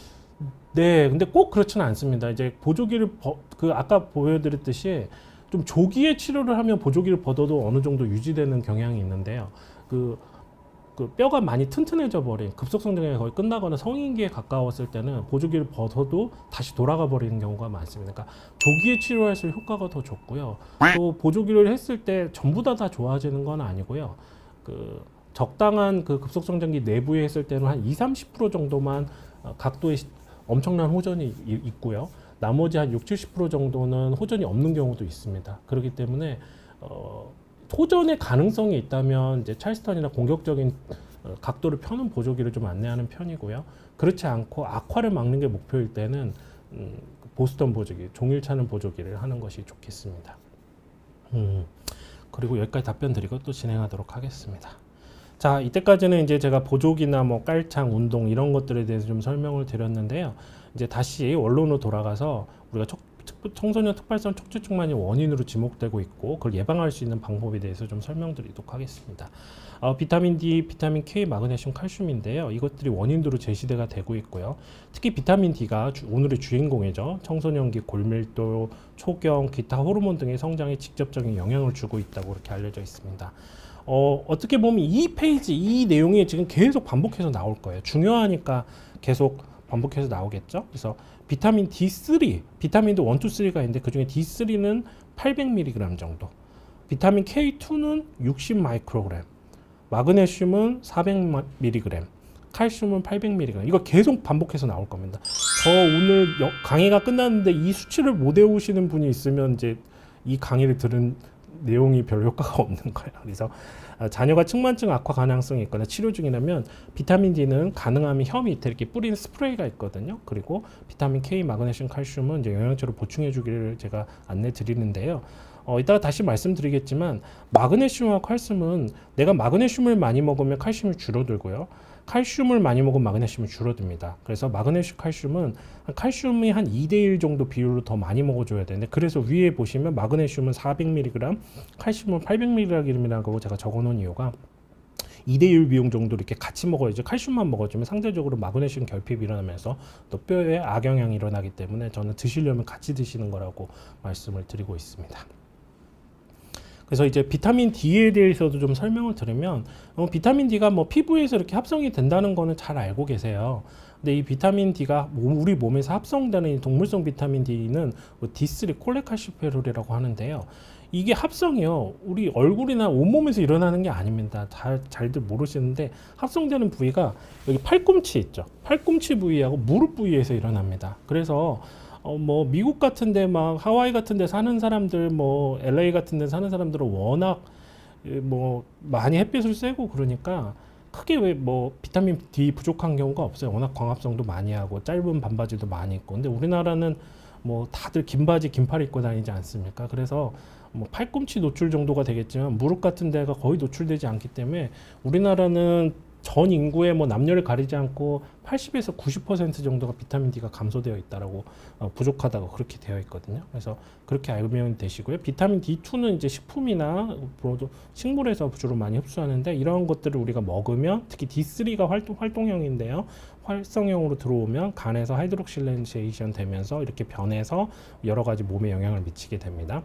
네, 근데 꼭 그렇지는 않습니다. 이제 보조기를 버, 그 아까 보여드렸듯이 좀 조기에 치료를 하면 보조기를 벗어도 어느 정도 유지되는 경향이 있는데요. 그 그 뼈가 많이 튼튼해져 버린 급속 성장이 거의 끝나거나 성인기에 가까웠을 때는 보조기를 벗어도 다시 돌아가 버리는 경우가 많습니다. 그러니까 조기에 치료할수록 효과가 더 좋고요. 또 보조기를 했을 때 전부 다 다 좋아지는 건 아니고요. 그 적당한 그 급속 성장기 내부에 했을 때는 한 이십, 삼십 퍼센트 정도만 각도에 엄청난 호전이 있고요. 나머지 한 육십, 칠십 퍼센트 정도는 호전이 없는 경우도 있습니다. 그렇기 때문에 어, 호전의 가능성이 있다면 이제 찰스턴이나 공격적인 어, 각도를 펴는 보조기를 좀 안내하는 편이고요. 그렇지 않고 악화를 막는 게 목표일 때는 음, 보스턴 보조기, 종일 차는 보조기를 하는 것이 좋겠습니다. 음, 그리고 여기까지 답변 드리고 또 진행하도록 하겠습니다. 자, 이때까지는 이제 제가 보조기나 뭐 깔창, 운동 이런 것들에 대해서 좀 설명을 드렸는데요. 이제 다시 원론으로 돌아가서 우리가 척, 청소년 특발성 척추 측만이 원인으로 지목되고 있고 그걸 예방할 수 있는 방법에 대해서 좀 설명드리도록 하겠습니다. 어, 비타민 D, 비타민 K, 마그네슘, 칼슘인데요. 이것들이 원인으로 제시대가 되고 있고요. 특히 비타민 D가 주, 오늘의 주인공이죠. 청소년기 골밀도, 초경, 기타 호르몬 등의 성장에 직접적인 영향을 주고 있다고 그렇게 알려져 있습니다. 어, 어떻게 보면 이 페이지, 이 내용이 지금 계속 반복해서 나올 거예요. 중요하니까 계속 반복해서 나오겠죠. 그래서 비타민 디 쓰리, 비타민도 일, 이, 삼가 있는데 그 중에 디 쓰리는 팔백 밀리그램 정도, 비타민 케이 투는 육십 마이크로그램, 마그네슘은 사백 밀리그램, 칼슘은 팔백 밀리그램. 이거 계속 반복해서 나올 겁니다. 저 오늘 강의가 끝났는데 이 수치를 못 외우시는 분이 있으면 이제 이 강의를 들은 내용이 별 효과가 없는 거예요. 그래서 자녀가 측만증 악화 가능성이 있거나 치료 중이라면 비타민 D는 가능하면 혀 밑에 이렇게 뿌리는 스프레이가 있거든요. 그리고 비타민 K, 마그네슘, 칼슘은 이제 영양제로 보충해 주기를 제가 안내 드리는데요. 어, 이따가 다시 말씀드리겠지만 마그네슘과 칼슘은 내가 마그네슘을 많이 먹으면 칼슘이 줄어들고요. 칼슘을 많이 먹으면 마그네슘이 줄어듭니다. 그래서 마그네슘, 칼슘은 칼슘이 한 이 대 일 정도 비율로 더 많이 먹어줘야 되는데, 그래서 위에 보시면 마그네슘은 사백 밀리그램, 칼슘은 팔백 밀리그램이라고 제가 적어놓은 이유가 이 대 일 비용 정도 이렇게 같이 먹어야지, 칼슘만 먹어주면 상대적으로 마그네슘 결핍이 일어나면서 또 뼈에 악영향이 일어나기 때문에 저는 드시려면 같이 드시는 거라고 말씀을 드리고 있습니다. 그래서 이제 비타민 D에 대해서도 좀 설명을 드리면, 어, 비타민 D가 뭐 피부에서 이렇게 합성이 된다는 거는 잘 알고 계세요. 근데 이 비타민 D가 우리 몸에서 합성되는 이 동물성 비타민 D는 디 쓰리 콜레칼시페롤이라고 하는데요. 이게 합성이요, 우리 얼굴이나 온몸에서 일어나는 게 아닙니다. 잘, 잘들 모르시는데 합성되는 부위가 여기 팔꿈치 있죠. 팔꿈치 부위하고 무릎 부위에서 일어납니다. 그래서 어, 뭐 미국 같은데 막 하와이 같은데 사는 사람들, 뭐 엘에이 같은데 사는 사람들은 워낙 뭐 많이 햇빛을 쐬고 그러니까 크게 왜 뭐 비타민 D 부족한 경우가 없어요. 워낙 광합성도 많이 하고 짧은 반바지도 많이 입고. 근데 우리나라는 뭐 다들 긴 바지 긴팔 입고 다니지 않습니까? 그래서 뭐 팔꿈치 노출 정도가 되겠지만 무릎 같은 데가 거의 노출되지 않기 때문에 우리나라는 전 인구의 뭐 남녀를 가리지 않고 팔십에서 구십 퍼센트 정도가 비타민 D가 감소되어 있다라고, 어, 부족하다고 그렇게 되어 있거든요. 그래서 그렇게 알면 되시고요. 비타민 디 투는 이제 식품이나 식물에서 주로 많이 흡수하는데, 이런 것들을 우리가 먹으면 특히 디 쓰리가 활동, 활동형인데요. 활성형으로 들어오면 간에서 하이드록실레이션 되면서 이렇게 변해서 여러 가지 몸에 영향을 미치게 됩니다.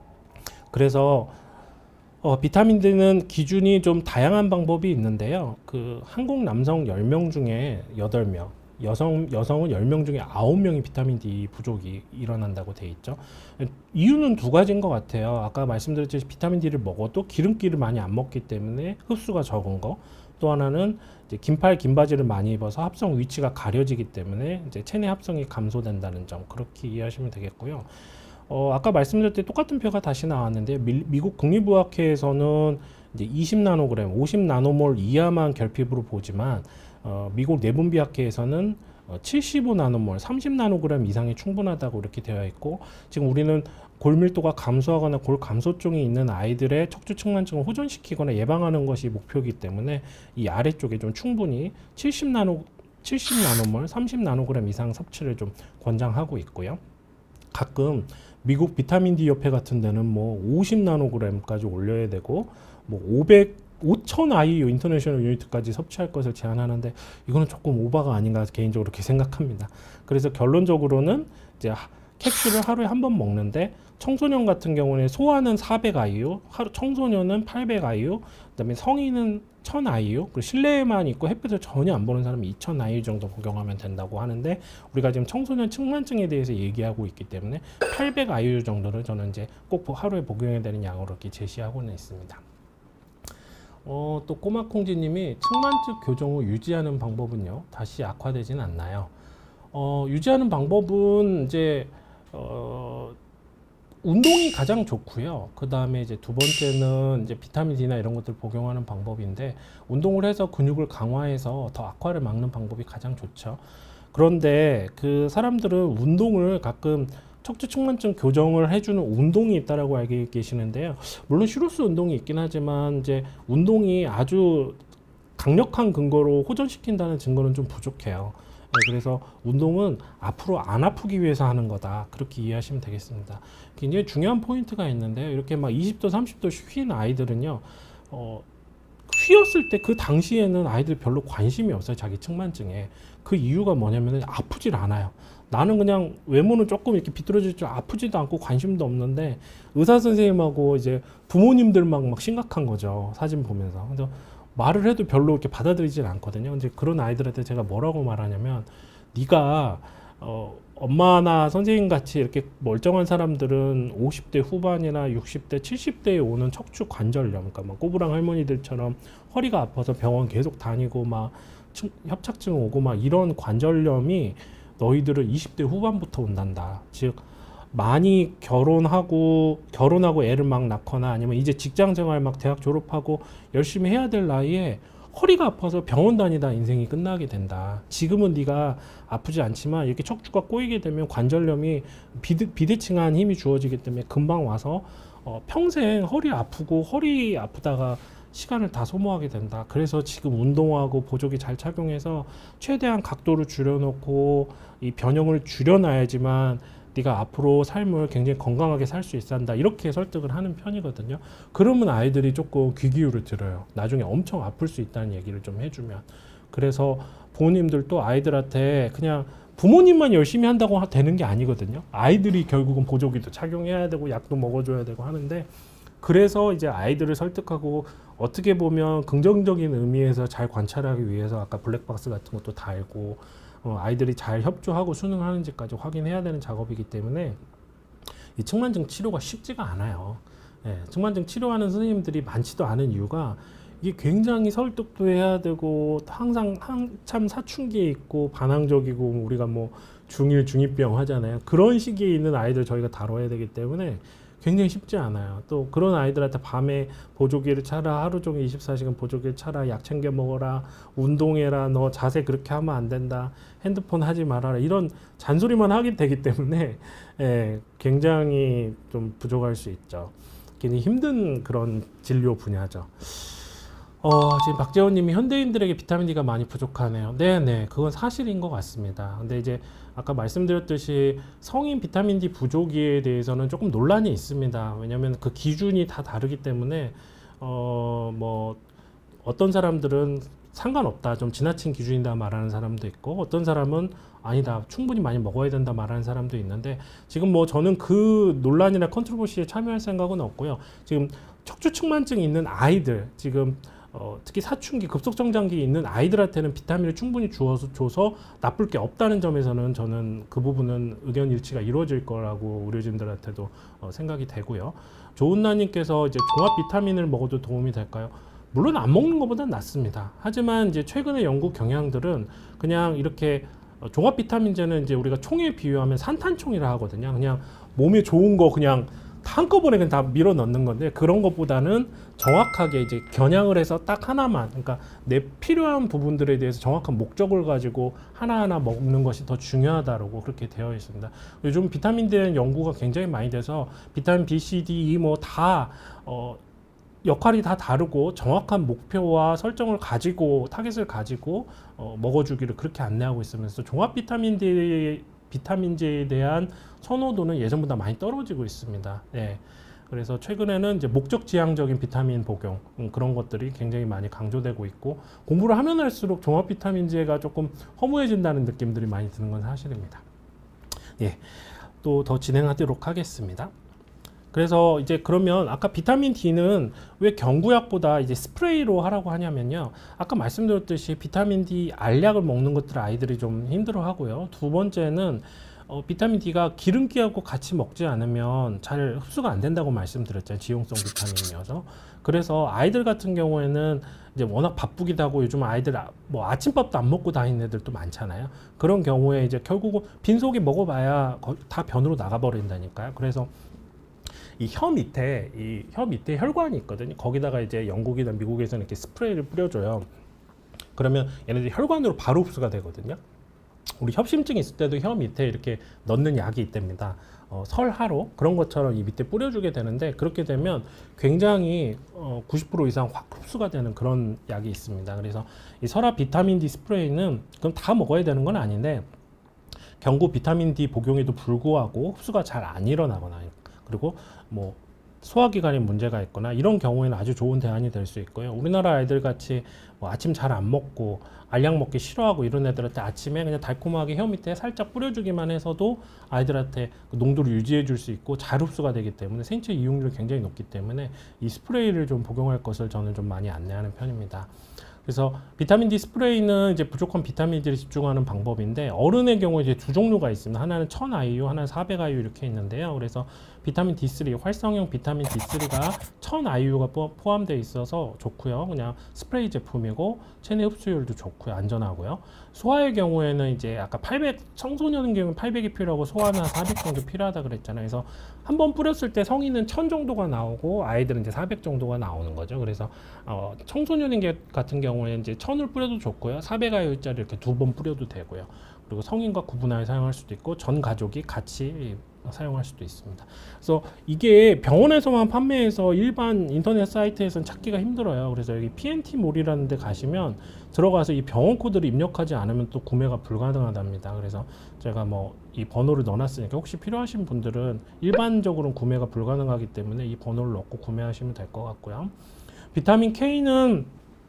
그래서 어, 비타민 D는 기준이 좀 다양한 방법이 있는데요. 그 한국 남성 열 명 중에 여덟 명, 여성, 여성은 열 명 중에 아홉 명이 비타민 D 부족이 일어난다고 돼 있죠. 이유는 두 가지인 것 같아요. 아까 말씀드렸듯이 비타민 D를 먹어도 기름기를 많이 안 먹기 때문에 흡수가 적은 거. 또 하나는 이제 긴팔, 긴 바지를 많이 입어서 합성 위치가 가려지기 때문에 이제 체내 합성이 감소된다는 점, 그렇게 이해하시면 되겠고요. 어, 아까 말씀드렸듯이 똑같은 표가 다시 나왔는데, 미, 미국 국립의학회에서는 이제 이십 나노그램, 오십 나노몰 이하만 결핍으로 보지만, 어, 미국 내분비학회에서는 어, 칠십오 나노몰, 삼십 나노그램 이상이 충분하다고 이렇게 되어 있고, 지금 우리는 골밀도가 감소하거나 골 감소증이 있는 아이들의 척추 측만증을 호전시키거나 예방하는 것이 목표이기 때문에 이 아래쪽에 좀 충분히 칠십 나노, 칠십 나노몰, 삼십 나노그램 이상 섭취를 좀 권장하고 있고요. 가끔 미국 비타민 D 협회 같은 데는 뭐 오십 나노그램까지 올려야 되고, 뭐 오백, 오천 아이유 인터내셔널 유니트까지 섭취할 것을 제한하는데, 이거는 조금 오바가 아닌가 개인적으로 그렇게 생각합니다. 그래서 결론적으로는 이제 캡슐을 하루에 한 번 먹는데, 청소년 같은 경우는 소아는 사백 아이유, 하루 청소년은 팔백 아이유, 그다음에 성인은 천 아이유, 그리고 실내에만 있고 햇빛을 전혀 안 보는 사람은 이천 아이유 정도 복용하면 된다고 하는데, 우리가 지금 청소년 측만증에 대해서 얘기하고 있기 때문에 팔백 아이유 정도를 저는 이제 꼭 하루에 복용해야 되는 양으로 이렇게 제시하고는 있습니다. 어, 또 꼬마콩지님이 측만증 교정 후 유지하는 방법은요, 다시 악화되진 않나요? 어, 유지하는 방법은 이제 어, 운동이 가장 좋고요. 그 다음에 이제 두 번째는 이제 비타민 D나 이런 것들 복용하는 방법인데, 운동을 해서 근육을 강화해서 더 악화를 막는 방법이 가장 좋죠. 그런데 그 사람들은 운동을 가끔 척추 측만증 교정을 해주는 운동이 있다라고 알고 계시는데요. 물론 슈루스 운동이 있긴 하지만 이제 운동이 아주 강력한 근거로 호전시킨다는 증거는 좀 부족해요. 그래서 운동은 앞으로 안 아프기 위해서 하는 거다, 그렇게 이해하시면 되겠습니다. 굉장히 중요한 포인트가 있는데요. 이렇게 막 이십 도 삼십 도 휜 아이들은요, 어, 휘었을 때 그 당시에는 아이들 별로 관심이 없어요, 자기 측만증에. 그 이유가 뭐냐면 아프질 않아요. 나는 그냥 외모는 조금 이렇게 비뚤어질 줄 아프지도 않고 관심도 없는데, 의사 선생님하고 이제 부모님들만 막 심각한 거죠, 사진 보면서. 근데 말을 해도 별로 이렇게 받아들이질 않거든요. 근데 그런 아이들한테 제가 뭐라고 말하냐면, 네가 어, 엄마나 선생님 같이 이렇게 멀쩡한 사람들은 오십 대 후반이나 육십 대, 칠십 대에 오는 척추 관절염, 그러니까 막 꼬부랑 할머니들처럼 허리가 아파서 병원 계속 다니고 막 협착증 오고 막 이런 관절염이 너희들은 이십 대 후반부터 온단다. 즉 많이 결혼하고 결혼하고 애를 막 낳거나 아니면 이제 직장 생활 막 대학 졸업하고 열심히 해야 될 나이에 허리가 아파서 병원 다니다 인생이 끝나게 된다. 지금은 네가 아프지 않지만 이렇게 척추가 꼬이게 되면 관절염이 비대, 비대칭한 힘이 주어지기 때문에 금방 와서 어, 평생 허리 아프고 허리 아프다가 시간을 다 소모하게 된다. 그래서 지금 운동하고 보조기 잘 착용해서 최대한 각도를 줄여놓고 이 변형을 줄여놔야지만 네가 앞으로 삶을 굉장히 건강하게 살 수 있어 한다, 이렇게 설득을 하는 편이거든요. 그러면 아이들이 조금 귀 기울여 들어요. 나중에 엄청 아플 수 있다는 얘기를 좀 해주면. 그래서 부모님들도 아이들한테 그냥 부모님만 열심히 한다고 되는 게 아니거든요. 아이들이 결국은 보조기도 착용해야 되고 약도 먹어줘야 되고 하는데, 그래서 이제 아이들을 설득하고 어떻게 보면 긍정적인 의미에서 잘 관찰하기 위해서 아까 블랙박스 같은 것도 달고 어, 아이들이 잘 협조하고 수능하는지까지 확인해야 되는 작업이기 때문에 이 측만증 치료가 쉽지가 않아요. 예, 측만증 치료하는 선생님들이 많지도 않은 이유가 이게 굉장히 설득도 해야 되고 항상 한참 사춘기에 있고 반항적이고 우리가 뭐 중일 중이병 하잖아요. 그런 시기에 있는 아이들 저희가 다뤄야 되기 때문에 굉장히 쉽지 않아요. 또 그런 아이들한테 밤에 보조기를 차라, 하루 종일 이십사 시간 보조기를 차라, 약 챙겨 먹어라, 운동해라, 너 자세 그렇게 하면 안 된다, 핸드폰 하지 말아라, 이런 잔소리만 하게 되기 때문에 예, 굉장히 좀 부족할 수 있죠. 굉장히 힘든 그런 진료 분야죠. 어, 지금 박재원 님이 현대인들에게 비타민 D가 많이 부족하네요. 네네, 그건 사실인 것 같습니다. 근데 이제 아까 말씀드렸듯이 성인 비타민 D 부족에 대해서는 조금 논란이 있습니다. 왜냐하면 그 기준이 다 다르기 때문에 어, 뭐 어떤 사람들은 상관없다, 좀 지나친 기준이다 말하는 사람도 있고, 어떤 사람은 아니다, 충분히 많이 먹어야 된다 말하는 사람도 있는데, 지금 뭐 저는 그 논란이나 컨트로버시에 참여할 생각은 없고요. 지금 척추 측만증이 있는 아이들, 지금 어, 특히 사춘기 급속성장기 있는 아이들한테는 비타민을 충분히 주어서 줘서 나쁠 게 없다는 점에서는 저는 그 부분은 의견 일치가 이루어질 거라고 의료진들한테도 어, 생각이 되고요. 조은나님께서 이제 종합 비타민을 먹어도 도움이 될까요? 물론 안 먹는 것보다는 낫습니다. 하지만 이제 최근의 연구 경향들은 그냥 이렇게 어, 종합 비타민제는 이제 우리가 총에 비유하면 산탄총이라 하거든요. 그냥 몸에 좋은 거 그냥 한꺼번에 그냥 다 밀어 넣는 건데, 그런 것보다는 정확하게 이제 겨냥을 해서 딱 하나만, 그러니까 내 필요한 부분들에 대해서 정확한 목적을 가지고 하나하나 먹는 것이 더 중요하다고 그렇게 되어 있습니다. 요즘 비타민에 대한 연구가 굉장히 많이 돼서 비타민 B, C, D, E 뭐 다 어, 역할이 다 다르고 정확한 목표와 설정을 가지고 타겟을 가지고 어, 먹어주기를 그렇게 안내하고 있으면서 종합 비타민 D 비타민제에 대한 선호도는 예전보다 많이 떨어지고 있습니다. 예. 그래서 최근에는 이제 목적 지향적인 비타민 복용, 음, 그런 것들이 굉장히 많이 강조되고 있고, 공부를 하면 할수록 종합 비타민제가 조금 허무해진다는 느낌들이 많이 드는 건 사실입니다. 예. 또 더 진행하도록 하겠습니다. 그래서 이제 그러면 아까 비타민 D는 왜 경구약보다 이제 스프레이로 하라고 하냐면요. 아까 말씀드렸듯이 비타민 D 알약을 먹는 것들 아이들이 좀 힘들어 하고요. 두 번째는 어, 비타민 D가 기름기하고 같이 먹지 않으면 잘 흡수가 안 된다고 말씀드렸잖아요. 지용성 비타민이어서. 그래서 아이들 같은 경우에는 이제 워낙 바쁘기도 하고 요즘 아이들 뭐 아침밥도 안 먹고 다니는 애들도 많잖아요. 그런 경우에 이제 결국은 빈속에 먹어봐야 다 변으로 나가버린다니까요. 그래서 이 혀 밑에 이 혀 밑에 혈관이 있거든요. 거기다가 이제 영국이나 미국에서는 이렇게 스프레이를 뿌려줘요. 그러면 얘네들이 혈관으로 바로 흡수가 되거든요. 우리 협심증 있을 때도 혀 밑에 이렇게 넣는 약이 있답니다. 어, 설하로 그런 것처럼 이 밑에 뿌려주게 되는데, 그렇게 되면 굉장히 어, 구십 퍼센트 이상 확 흡수가 되는 그런 약이 있습니다. 그래서 이 설화 비타민 D 스프레이는 그럼 다 먹어야 되는 건 아닌데, 경구 비타민 D 복용에도 불구하고 흡수가 잘 안 일어나거나, 그리고 뭐 소화기관에 문제가 있거나 이런 경우에는 아주 좋은 대안이 될 수 있고요. 우리나라 아이들 같이 뭐 아침 잘 안 먹고 알약 먹기 싫어하고 이런 애들한테 아침에 그냥 달콤하게 혀 밑에 살짝 뿌려주기만 해서도 아이들한테 그 농도를 유지해 줄 수 있고 잘 흡수가 되기 때문에 생체 이용률이 굉장히 높기 때문에 이 스프레이를 좀 복용할 것을 저는 좀 많이 안내하는 편입니다. 그래서 비타민 D 스프레이는 이제 부족한 비타민들이 집중하는 방법인데, 어른의 경우에 이제 두 종류가 있습니다. 하나는 천 아이유, 하나는 사백 아이유 이렇게 있는데요. 그래서 비타민 디 쓰리, 활성형 비타민 디 쓰리가 천 아이유가 포함되어 있어서 좋고요. 그냥 스프레이 제품이고 체내 흡수율도 좋고요. 안전하고요. 소화의 경우에는 이제 아까 팔백, 청소년의 경우는 팔백이 필요하고 소화는 사백 정도 필요하다 그랬잖아요. 그래서 한번 뿌렸을 때 성인은 천 정도가 나오고 아이들은 이제 사백 정도가 나오는 거죠. 그래서 어, 청소년 같은 경우에는 이제 천을 뿌려도 좋고요. 사백 아이유짜리 이렇게 두 번 뿌려도 되고요. 그리고 성인과 구분하여 사용할 수도 있고 전 가족이 같이 사용할 수도 있습니다. 그래서 이게 병원에서만 판매해서 일반 인터넷 사이트에서는 찾기가 힘들어요. 그래서 여기 피엔티몰이라는 데 가시면 들어가서 이 병원 코드를 입력하지 않으면 또 구매가 불가능하답니다. 그래서 제가 뭐 이 번호를 넣어놨으니까 혹시 필요하신 분들은 일반적으로는 구매가 불가능하기 때문에 이 번호를 넣고 구매하시면 될 것 같고요. 비타민 K는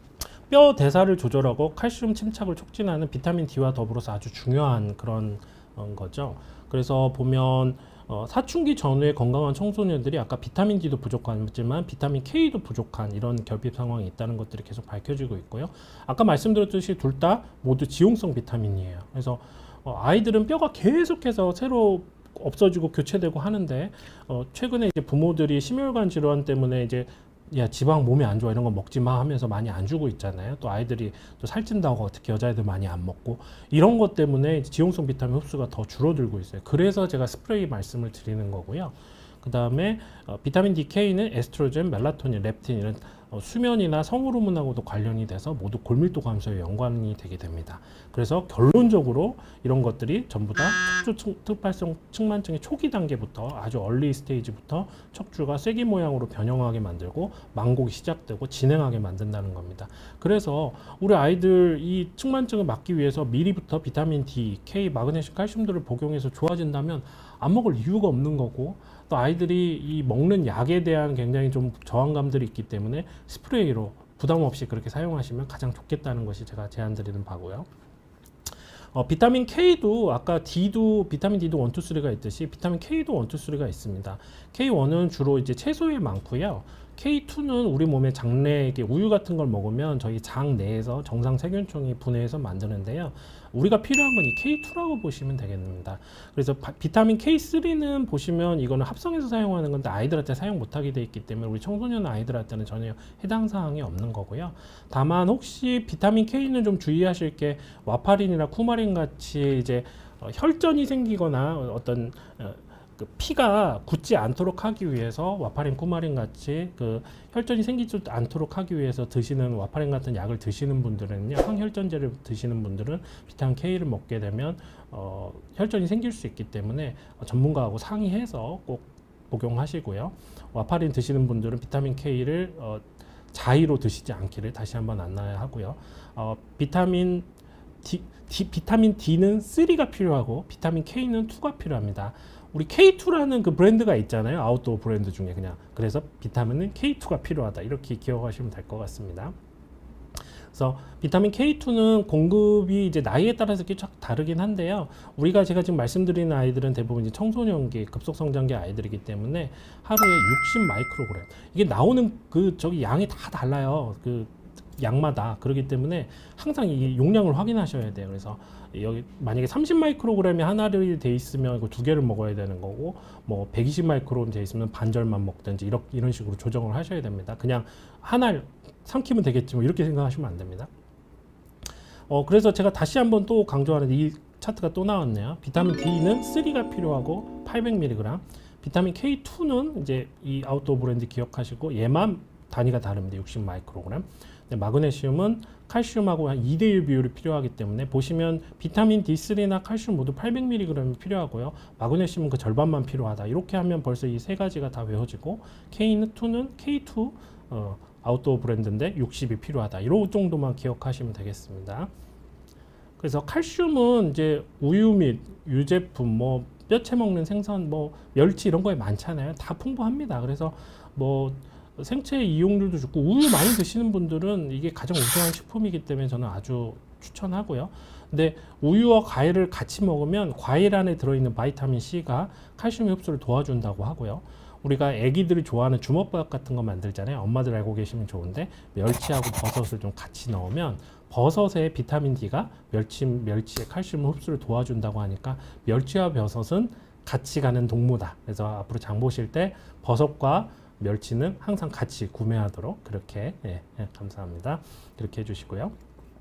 뼈 대사를 조절하고 칼슘 침착을 촉진하는 비타민 D와 더불어서 아주 중요한 그런 어, 거죠. 그래서 보면 어, 사춘기 전후에 건강한 청소년들이 아까 비타민 D도 부족하지만 비타민 K도 부족한 이런 결핍 상황이 있다는 것들이 계속 밝혀지고 있고요. 아까 말씀드렸듯이 둘 다 모두 지용성 비타민이에요. 그래서 어, 아이들은 뼈가 계속해서 새로 없어지고 교체되고 하는데 어, 최근에 이제 부모들이 심혈관 질환 때문에 이제 야 지방 몸에 안 좋아 이런 거 먹지 마 하면서 많이 안 주고 있잖아요. 또 아이들이 또 살찐다고 특히 여자애들 많이 안 먹고 이런 것 때문에 지용성 비타민 흡수가 더 줄어들고 있어요. 그래서 제가 스프레이 말씀을 드리는 거고요. 그 다음에 어, 비타민 디 케이는 에스트로겐, 멜라토닌, 렙틴 이런 어, 수면이나 성호르몬하고도 관련이 돼서 모두 골밀도 감소에 연관이 되게 됩니다. 그래서 결론적으로 이런 것들이 전부 다 척추 특발성 측만증의 초기 단계부터 아주 얼리 스테이지부터 척추가 쐐기 모양으로 변형하게 만들고 망곡이 시작되고 진행하게 만든다는 겁니다. 그래서 우리 아이들 이 측만증을 막기 위해서 미리부터 비타민 D, K, 마그네슘, 칼슘들을 복용해서 좋아진다면 안 먹을 이유가 없는 거고, 또 아이들이 이 먹는 약에 대한 굉장히 좀 저항감들이 있기 때문에 스프레이로 부담 없이 그렇게 사용하시면 가장 좋겠다는 것이 제가 제안드리는 바고요. 어, 비타민 K도 아까 D도 비타민 D도 일, 이, 삼가 있듯이 비타민 K도 일, 이, 삼가 있습니다. 케이 원은 주로 이제 채소에 많고요. 케이 투는 우리 몸의 장내에 우유 같은 걸 먹으면 저희 장 내에서 정상 세균총이 분해해서 만드는데요. 우리가 필요한 건 이 케이 투라고 보시면 되겠습니다. 그래서 바, 비타민 케이 쓰리는 보시면 이거는 합성해서 사용하는 건데 아이들한테 사용 못하게 돼 있기 때문에 우리 청소년 아이들한테는 전혀 해당 사항이 없는 거고요. 다만 혹시 비타민 K는 좀 주의하실 게 와파린이나 쿠마린 같이 이제 어, 혈전이 생기거나 어떤 어, 그 피가 굳지 않도록 하기 위해서 와파린, 쿠마린 같이 그 혈전이 생기지 않도록 하기 위해서 드시는 와파린 같은 약을 드시는 분들은요, 항혈전제를 드시는 분들은 비타민 K를 먹게 되면 어, 혈전이 생길 수 있기 때문에 전문가하고 상의해서 꼭 복용하시고요. 와파린 드시는 분들은 비타민 K를 어, 자의로 드시지 않기를 다시 한번 안내하고요. 어, 비타민 D, D, 비타민 D는 쓰리가 필요하고 비타민 K는 투가 필요합니다. 우리 케이 투라는 그 브랜드가 있잖아요. 아웃도어 브랜드 중에 그냥. 그래서 비타민은 케이 투가 필요하다. 이렇게 기억하시면 될 것 같습니다. 그래서 비타민 케이 투는 공급이 이제 나이에 따라서 쫙 다르긴 한데요. 우리가 제가 지금 말씀드리는 아이들은 대부분 이제 청소년기, 급속성장기 아이들이기 때문에 하루에 육십 마이크로그램. 이게 나오는 그 저기 양이 다 달라요. 그 양마다. 그렇기 때문에 항상 이 용량을 확인하셔야 돼요. 그래서 여기 만약에 삼십 마이크로그램이 하나를 돼 있으면 그 두 개를 먹어야 되는 거고, 뭐 백이십 마이크로그램 돼 있으면 반절만 먹든지 이렇게 이런 식으로 조정을 하셔야 됩니다. 그냥 하나를 삼키면 되겠지 뭐 이렇게 생각하시면 안 됩니다. 어 그래서 제가 다시 한번 또 강조하는 이 차트가 또 나왔네요. 비타민 D는 쓰리가 필요하고 팔백 밀리그램, 비타민 케이 투는 이제 이 아웃도어 브랜드 기억하시고 얘만 단위가 다릅니다. 육십 마이크로그램. 근데 마그네슘은 칼슘하고 한 이 대 일 비율이 필요하기 때문에 보시면 비타민 디 쓰리나 칼슘 모두 팔백 밀리그램이 필요하고요. 마그네슘은 그 절반만 필요하다. 이렇게 하면 벌써 이 세 가지가 다 외워지고 케이 투는 케이 투 어, 아웃도어 브랜드인데 육십이 필요하다. 이런 정도만 기억하시면 되겠습니다. 그래서 칼슘은 이제 우유 및 유제품, 뭐 뼈채 먹는 생선, 뭐 멸치 이런 거에 많잖아요. 다 풍부합니다. 그래서 뭐 생체 이용률도 좋고 우유 많이 드시는 분들은 이게 가장 우수한 식품이기 때문에 저는 아주 추천하고요. 근데 우유와 과일을 같이 먹으면 과일 안에 들어있는 바이타민 C가 칼슘 흡수를 도와준다고 하고요. 우리가 애기들이 좋아하는 주먹밥 같은 거 만들잖아요. 엄마들 알고 계시면 좋은데 멸치하고 버섯을 좀 같이 넣으면 버섯의 비타민 D가 멸치, 멸치의 칼슘 흡수를 도와준다고 하니까 멸치와 버섯은 같이 가는 동무다. 그래서 앞으로 장 보실 때 버섯과 멸치는 항상 같이 구매하도록 그렇게 예, 예, 감사합니다. 그렇게 해주시고요.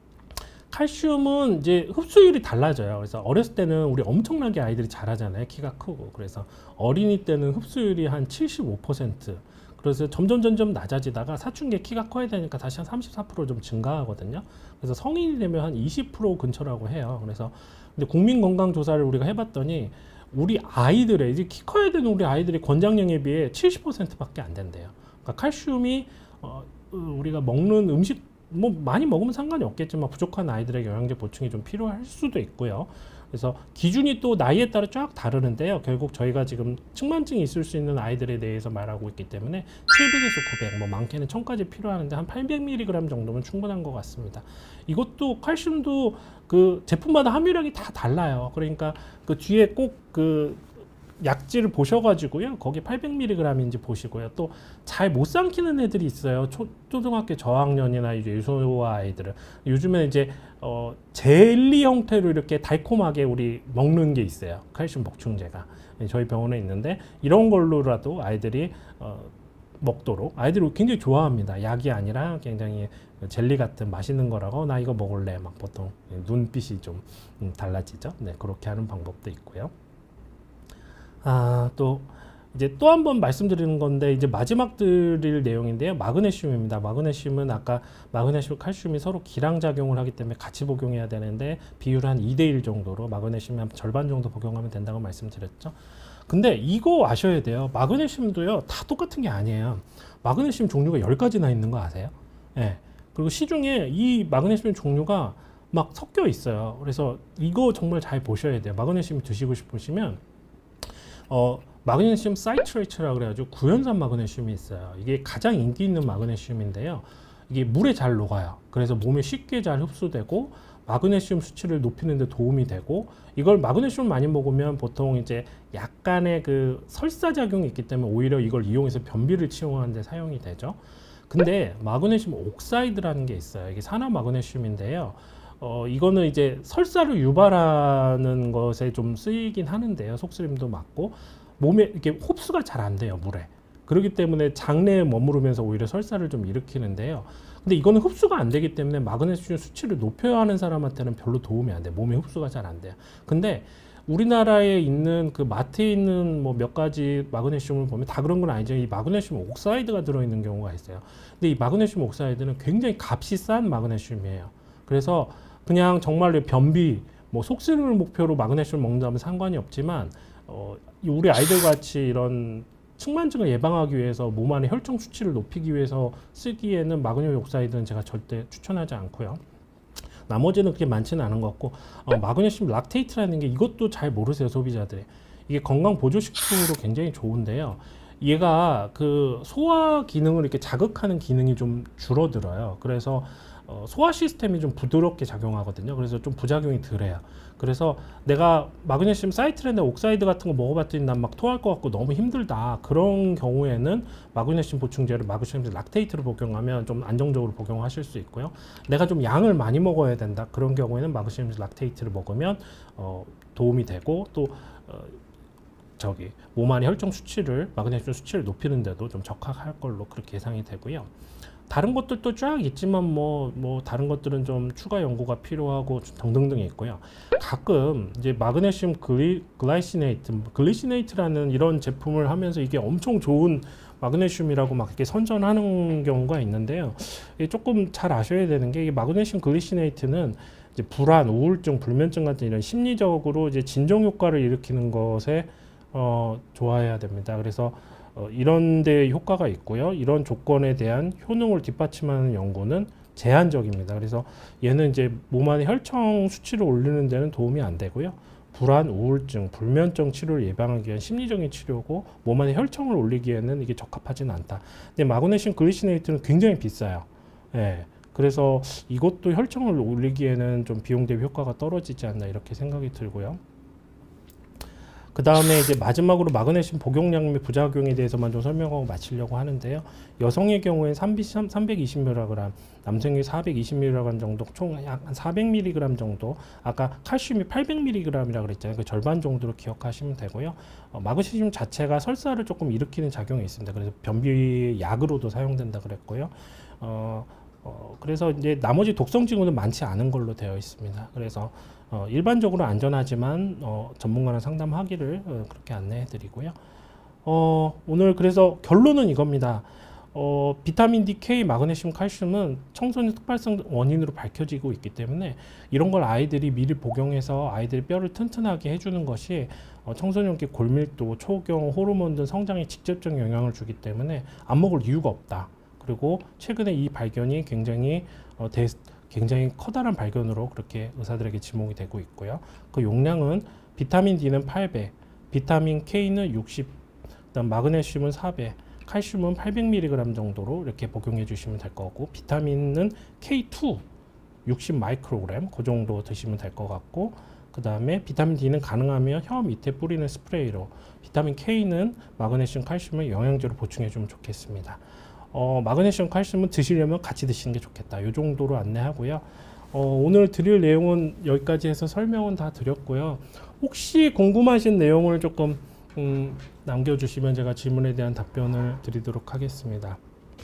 칼슘은 이제 흡수율이 달라져요. 그래서 어렸을 때는 우리 엄청나게 아이들이 잘하잖아요. 키가 크고. 그래서 어린이 때는 흡수율이 한 칠십오 퍼센트. 그래서 점점 점점 낮아지다가 사춘기에 키가 커야 되니까 다시 한 삼십사 퍼센트 좀 증가하거든요. 그래서 성인이 되면 한 이십 퍼센트 근처라고 해요. 그래서 근데 국민건강조사를 우리가 해봤더니 우리 아이들의 이제 키 커야 되는 우리 아이들의 권장량에 비해 칠십 퍼센트밖에 안 된대요. 그러니까 칼슘이 어, 우리가 먹는 음식 뭐 많이 먹으면 상관이 없겠지만 부족한 아이들에게 영양제 보충이 좀 필요할 수도 있고요. 그래서 기준이 또 나이에 따라 쫙 다르는데요. 결국 저희가 지금 측만증이 있을 수 있는 아이들에 대해서 말하고 있기 때문에 칠백에서 구백, 뭐 많게는 천까지 필요하는데 한 팔백 밀리그램 정도면 충분한 것 같습니다. 이것도 칼슘도 그 제품마다 함유량이 다 달라요. 그러니까 그 뒤에 꼭 그 약지를 보셔가지고요. 거기 팔백 밀리그램인지 보시고요. 또 잘 못 삼키는 애들이 있어요. 초, 초등학교 저학년이나 이제 유소아 아이들은 요즘에 이제 어, 젤리 형태로 이렇게 달콤하게 우리 먹는 게 있어요. 칼슘 보충제가 저희 병원에 있는데 이런 걸로라도 아이들이 어, 먹도록 아이들이 굉장히 좋아합니다. 약이 아니라 굉장히 젤리 같은 맛있는 거라고 나 이거 먹을래 막 보통 눈빛이 좀 달라지죠. 네, 그렇게 하는 방법도 있고요. 아, 또 이제 또 한 번 말씀드리는 건데 이제 마지막 드릴 내용인데요. 마그네슘입니다. 마그네슘은 아까 마그네슘, 칼슘이 서로 기량작용을 하기 때문에 같이 복용해야 되는데 비율 한 이 대 일 정도로 마그네슘 한 절반 정도 복용하면 된다고 말씀드렸죠. 근데 이거 아셔야 돼요. 마그네슘도요 다 똑같은 게 아니에요. 마그네슘 종류가 열 가지나 있는 거 아세요? 예. 그리고 시중에 이 마그네슘 종류가 막 섞여 있어요. 그래서 이거 정말 잘 보셔야 돼요. 마그네슘 드시고 싶으시면 어, 마그네슘 사이트레이트라고 그래가지고 구연산 마그네슘이 있어요. 이게 가장 인기 있는 마그네슘인데요. 이게 물에 잘 녹아요. 그래서 몸에 쉽게 잘 흡수되고 마그네슘 수치를 높이는 데 도움이 되고 이걸 마그네슘 많이 먹으면 보통 이제 약간의 그 설사 작용이 있기 때문에 오히려 이걸 이용해서 변비를 치료하는 데 사용이 되죠. 근데 마그네슘 옥사이드라는 게 있어요. 이게 산화 마그네슘인데요. 어, 이거는 이제 설사를 유발하는 것에 좀 쓰이긴 하는데요. 속쓰림도 맞고 몸에 이렇게 흡수가 잘 안 돼요, 물에. 그렇기 때문에 장내에 머무르면서 오히려 설사를 좀 일으키는데요. 근데 이거는 흡수가 안 되기 때문에 마그네슘 수치를 높여야 하는 사람한테는 별로 도움이 안 돼요. 몸에 흡수가 잘 안 돼요. 근데 우리나라에 있는 그 마트에 있는 뭐 몇 가지 마그네슘을 보면 다 그런 건 아니죠. 이 마그네슘 옥사이드가 들어있는 경우가 있어요. 근데 이 마그네슘 옥사이드는 굉장히 값이 싼 마그네슘이에요. 그래서 그냥 정말로 변비, 뭐 속쓰림을 목표로 마그네슘을 먹는다면 상관이 없지만 어, 우리 아이들 같이 이런 측만증을 예방하기 위해서 몸 안에 혈청 수치를 높이기 위해서 쓰기에는 마그네슘 옥사이드는 제가 절대 추천하지 않고요. 나머지는 그렇게 많지는 않은 것 같고 어, 마그네슘 락테이트라는 게 이것도 잘 모르세요, 소비자들이. 이게 건강 보조식품으로 굉장히 좋은데요. 얘가 그 소화 기능을 이렇게 자극하는 기능이 좀 줄어들어요. 그래서 어, 소화 시스템이 좀 부드럽게 작용하거든요. 그래서 좀 부작용이 덜해요. 그래서 내가 마그네슘 사이트레나 옥사이드 같은 거 먹어봤더니 난 막 토할 것 같고 너무 힘들다. 그런 경우에는 마그네슘 보충제를 마그네슘 락테이트로 복용하면 좀 안정적으로 복용하실 수 있고요. 내가 좀 양을 많이 먹어야 된다. 그런 경우에는 마그네슘 락테이트를 먹으면 어, 도움이 되고 또 어, 저기 몸 안의 혈청 수치를 마그네슘 수치를 높이는 데도 좀 적합할 걸로 그렇게 예상이 되고요. 다른 것들도 쫙 있지만 뭐, 뭐 다른 것들은 좀 추가 연구가 필요하고 등등등 있고요. 가끔 이제 마그네슘 글리, 글라이시네이트, 글리시네이트라는 이런 제품을 하면서 이게 엄청 좋은 마그네슘이라고 막 이렇게 선전하는 경우가 있는데요. 조금 잘 아셔야 되는 게, 이 마그네슘 글리시네이트는 이제 불안, 우울증, 불면증 같은 이런 심리적으로 이제 진정 효과를 일으키는 것에 어, 좋아해야 됩니다. 그래서 어, 이런 데 효과가 있고요. 이런 조건에 대한 효능을 뒷받침하는 연구는 제한적입니다. 그래서 얘는 이제 몸 안의 혈청 수치를 올리는 데는 도움이 안 되고요. 불안, 우울증, 불면증 치료를 예방하기 위한 심리적인 치료고, 몸 안의 혈청을 올리기에는 이게 적합하지는 않다. 근데 마그네슘 글리시네이트는 굉장히 비싸요. 예. 그래서 이것도 혈청을 올리기에는 좀 비용 대비 효과가 떨어지지 않나 이렇게 생각이 들고요. 그 다음에 이제 마지막으로 마그네슘 복용량 및 부작용에 대해서만 좀 설명하고 마치려고 하는데요. 여성의 경우엔 삼백이십 밀리그램, 남성의 사백이십 밀리그램 정도, 총 약 사백 밀리그램 정도, 아까 칼슘이 팔백 밀리그램이라고 그랬잖아요. 그 절반 정도로 기억하시면 되고요. 어, 마그네슘 자체가 설사를 조금 일으키는 작용이 있습니다. 그래서 변비 약으로도 사용된다 그랬고요. 어, 어, 그래서 이제 나머지 독성 징후는 많지 않은 걸로 되어 있습니다. 그래서 어, 일반적으로 안전하지만 어, 전문가랑 상담하기를 어, 그렇게 안내해 드리고요. 어, 오늘 그래서 결론은 이겁니다. 어, 비타민 D, K, 마그네슘, 칼슘은 청소년 특발성 원인으로 밝혀지고 있기 때문에 이런 걸 아이들이 미리 복용해서 아이들의 뼈를 튼튼하게 해주는 것이 어, 청소년기 골밀도, 초경, 호르몬 등 성장에 직접적 영향을 주기 때문에 안 먹을 이유가 없다. 그리고 최근에 이 발견이 굉장히 어, 대, 굉장히 커다란 발견으로 그렇게 의사들에게 지목이 되고 있고요. 그 용량은 비타민 D는 팔 배, 비타민 K는 육십, 그다음 마그네슘은 사 배, 칼슘은 팔백 밀리그램 정도로 이렇게 복용해 주시면 될 거고, 비타민은 케이 투 육십 마이크로그램 그 정도 드시면 될 것 같고, 그 다음에 비타민 D는 가능하면 혀 밑에 뿌리는 스프레이로, 비타민 K는 마그네슘, 칼슘을 영양제로 보충해 주면 좋겠습니다. 어, 마그네슘, 칼슘은 드시려면 같이 드시는 게 좋겠다. 이 정도로 안내하고요. 어, 오늘 드릴 내용은 여기까지 해서 설명은 다 드렸고요. 혹시 궁금하신 내용을 조금 음, 남겨주시면 제가 질문에 대한 답변을 드리도록 하겠습니다.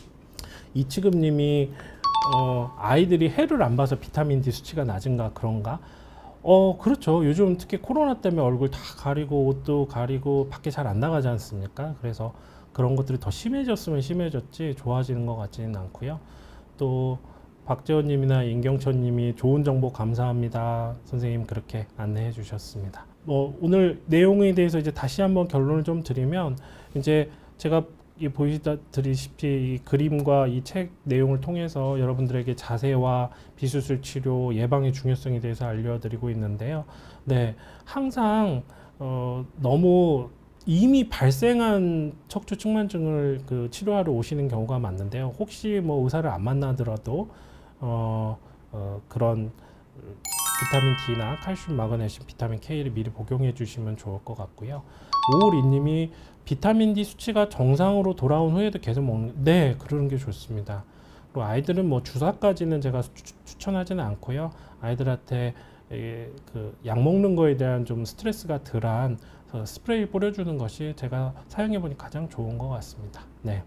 이치금님이 어, 아이들이 해를 안 봐서 비타민 D 수치가 낮은가 그런가? 어, 그렇죠. 요즘 특히 코로나 때문에 얼굴 다 가리고 옷도 가리고 밖에 잘 안 나가지 않습니까? 그래서 그런 것들이 더 심해졌으면 심해졌지 좋아지는 것 같지는 않고요. 또 박재원님이나 임경천님이 좋은 정보 감사합니다. 선생님 그렇게 안내해 주셨습니다. 뭐 오늘 내용에 대해서 이제 다시 한번 결론을 좀 드리면, 이제 제가 이 보시다시피 이 그림과 이 책 내용을 통해서 여러분들에게 자세와 비수술 치료 예방의 중요성에 대해서 알려드리고 있는데요. 네, 항상 어, 너무 이미 발생한 척추 측만증을 그 치료하러 오시는 경우가 많은데요. 혹시 뭐 의사를 안 만나더라도 어, 어, 그런 비타민 D나 칼슘, 마그네슘, 비타민 K를 미리 복용해 주시면 좋을 것 같고요. 오오이님이 비타민 D 수치가 정상으로 돌아온 후에도 계속 먹는, 네, 그러는 게 좋습니다. 그리고 아이들은 뭐 주사까지는 제가 추, 추천하지는 않고요. 아이들한테 그 약 먹는 거에 대한 좀 스트레스가 덜한 스프레이 뿌려주는 것이 제가 사용해 보니 가장 좋은 것 같습니다. 네,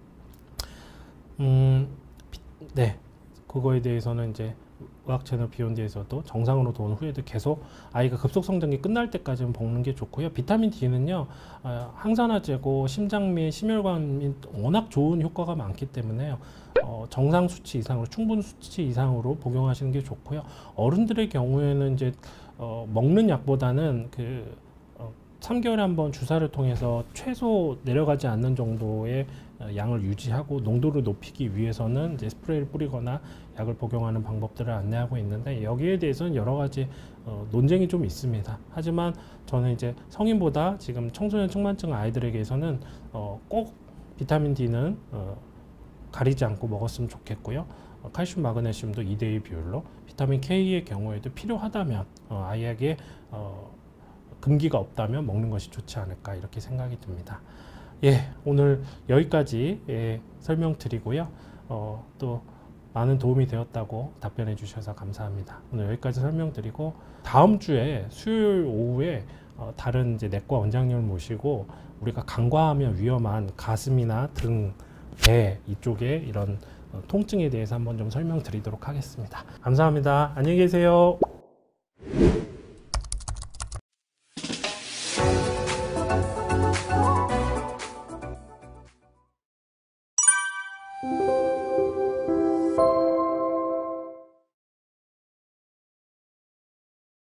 음, 네, 그거에 대해서는 이제 의학 채널 비욘드에서도 정상으로 도운 후에도 계속 아이가 급속 성장기 끝날 때까지는 먹는 게 좋고요. 비타민 D는요, 어, 항산화 제고, 심장 및 심혈관 및 워낙 좋은 효과가 많기 때문에요. 어, 정상 수치 이상으로, 충분 수치 이상으로 복용하시는 게 좋고요. 어른들의 경우에는 이제 어, 먹는 약보다는 그 어, 삼 개월에 한 번 주사를 통해서 최소 내려가지 않는 정도의 양을 유지하고 농도를 높이기 위해서는 이제 스프레이를 뿌리거나 약을 복용하는 방법들을 안내하고 있는데, 여기에 대해서는 여러 가지 어, 논쟁이 좀 있습니다. 하지만 저는 이제 성인보다 지금 청소년 측만증 아이들에게서는 어, 꼭 비타민 D는 어, 가리지 않고 먹었으면 좋겠고요. 어, 칼슘, 마그네슘도 이 대 일 비율로, 비타민 K의 경우에도 필요하다면 어, 아이에게 어, 금기가 없다면 먹는 것이 좋지 않을까 이렇게 생각이 듭니다. 예, 오늘 여기까지 예, 설명드리고요. 어, 또 많은 도움이 되었다고 답변해 주셔서 감사합니다. 오늘 여기까지 설명드리고, 다음 주에 수요일 오후에 어, 다른 이제 내과 원장님을 모시고 우리가 간과하면 위험한 가슴이나 등, 배 이쪽에 이런 통증에 대해서 한번 좀 설명드리도록 하겠습니다. 감사합니다. 안녕히 계세요.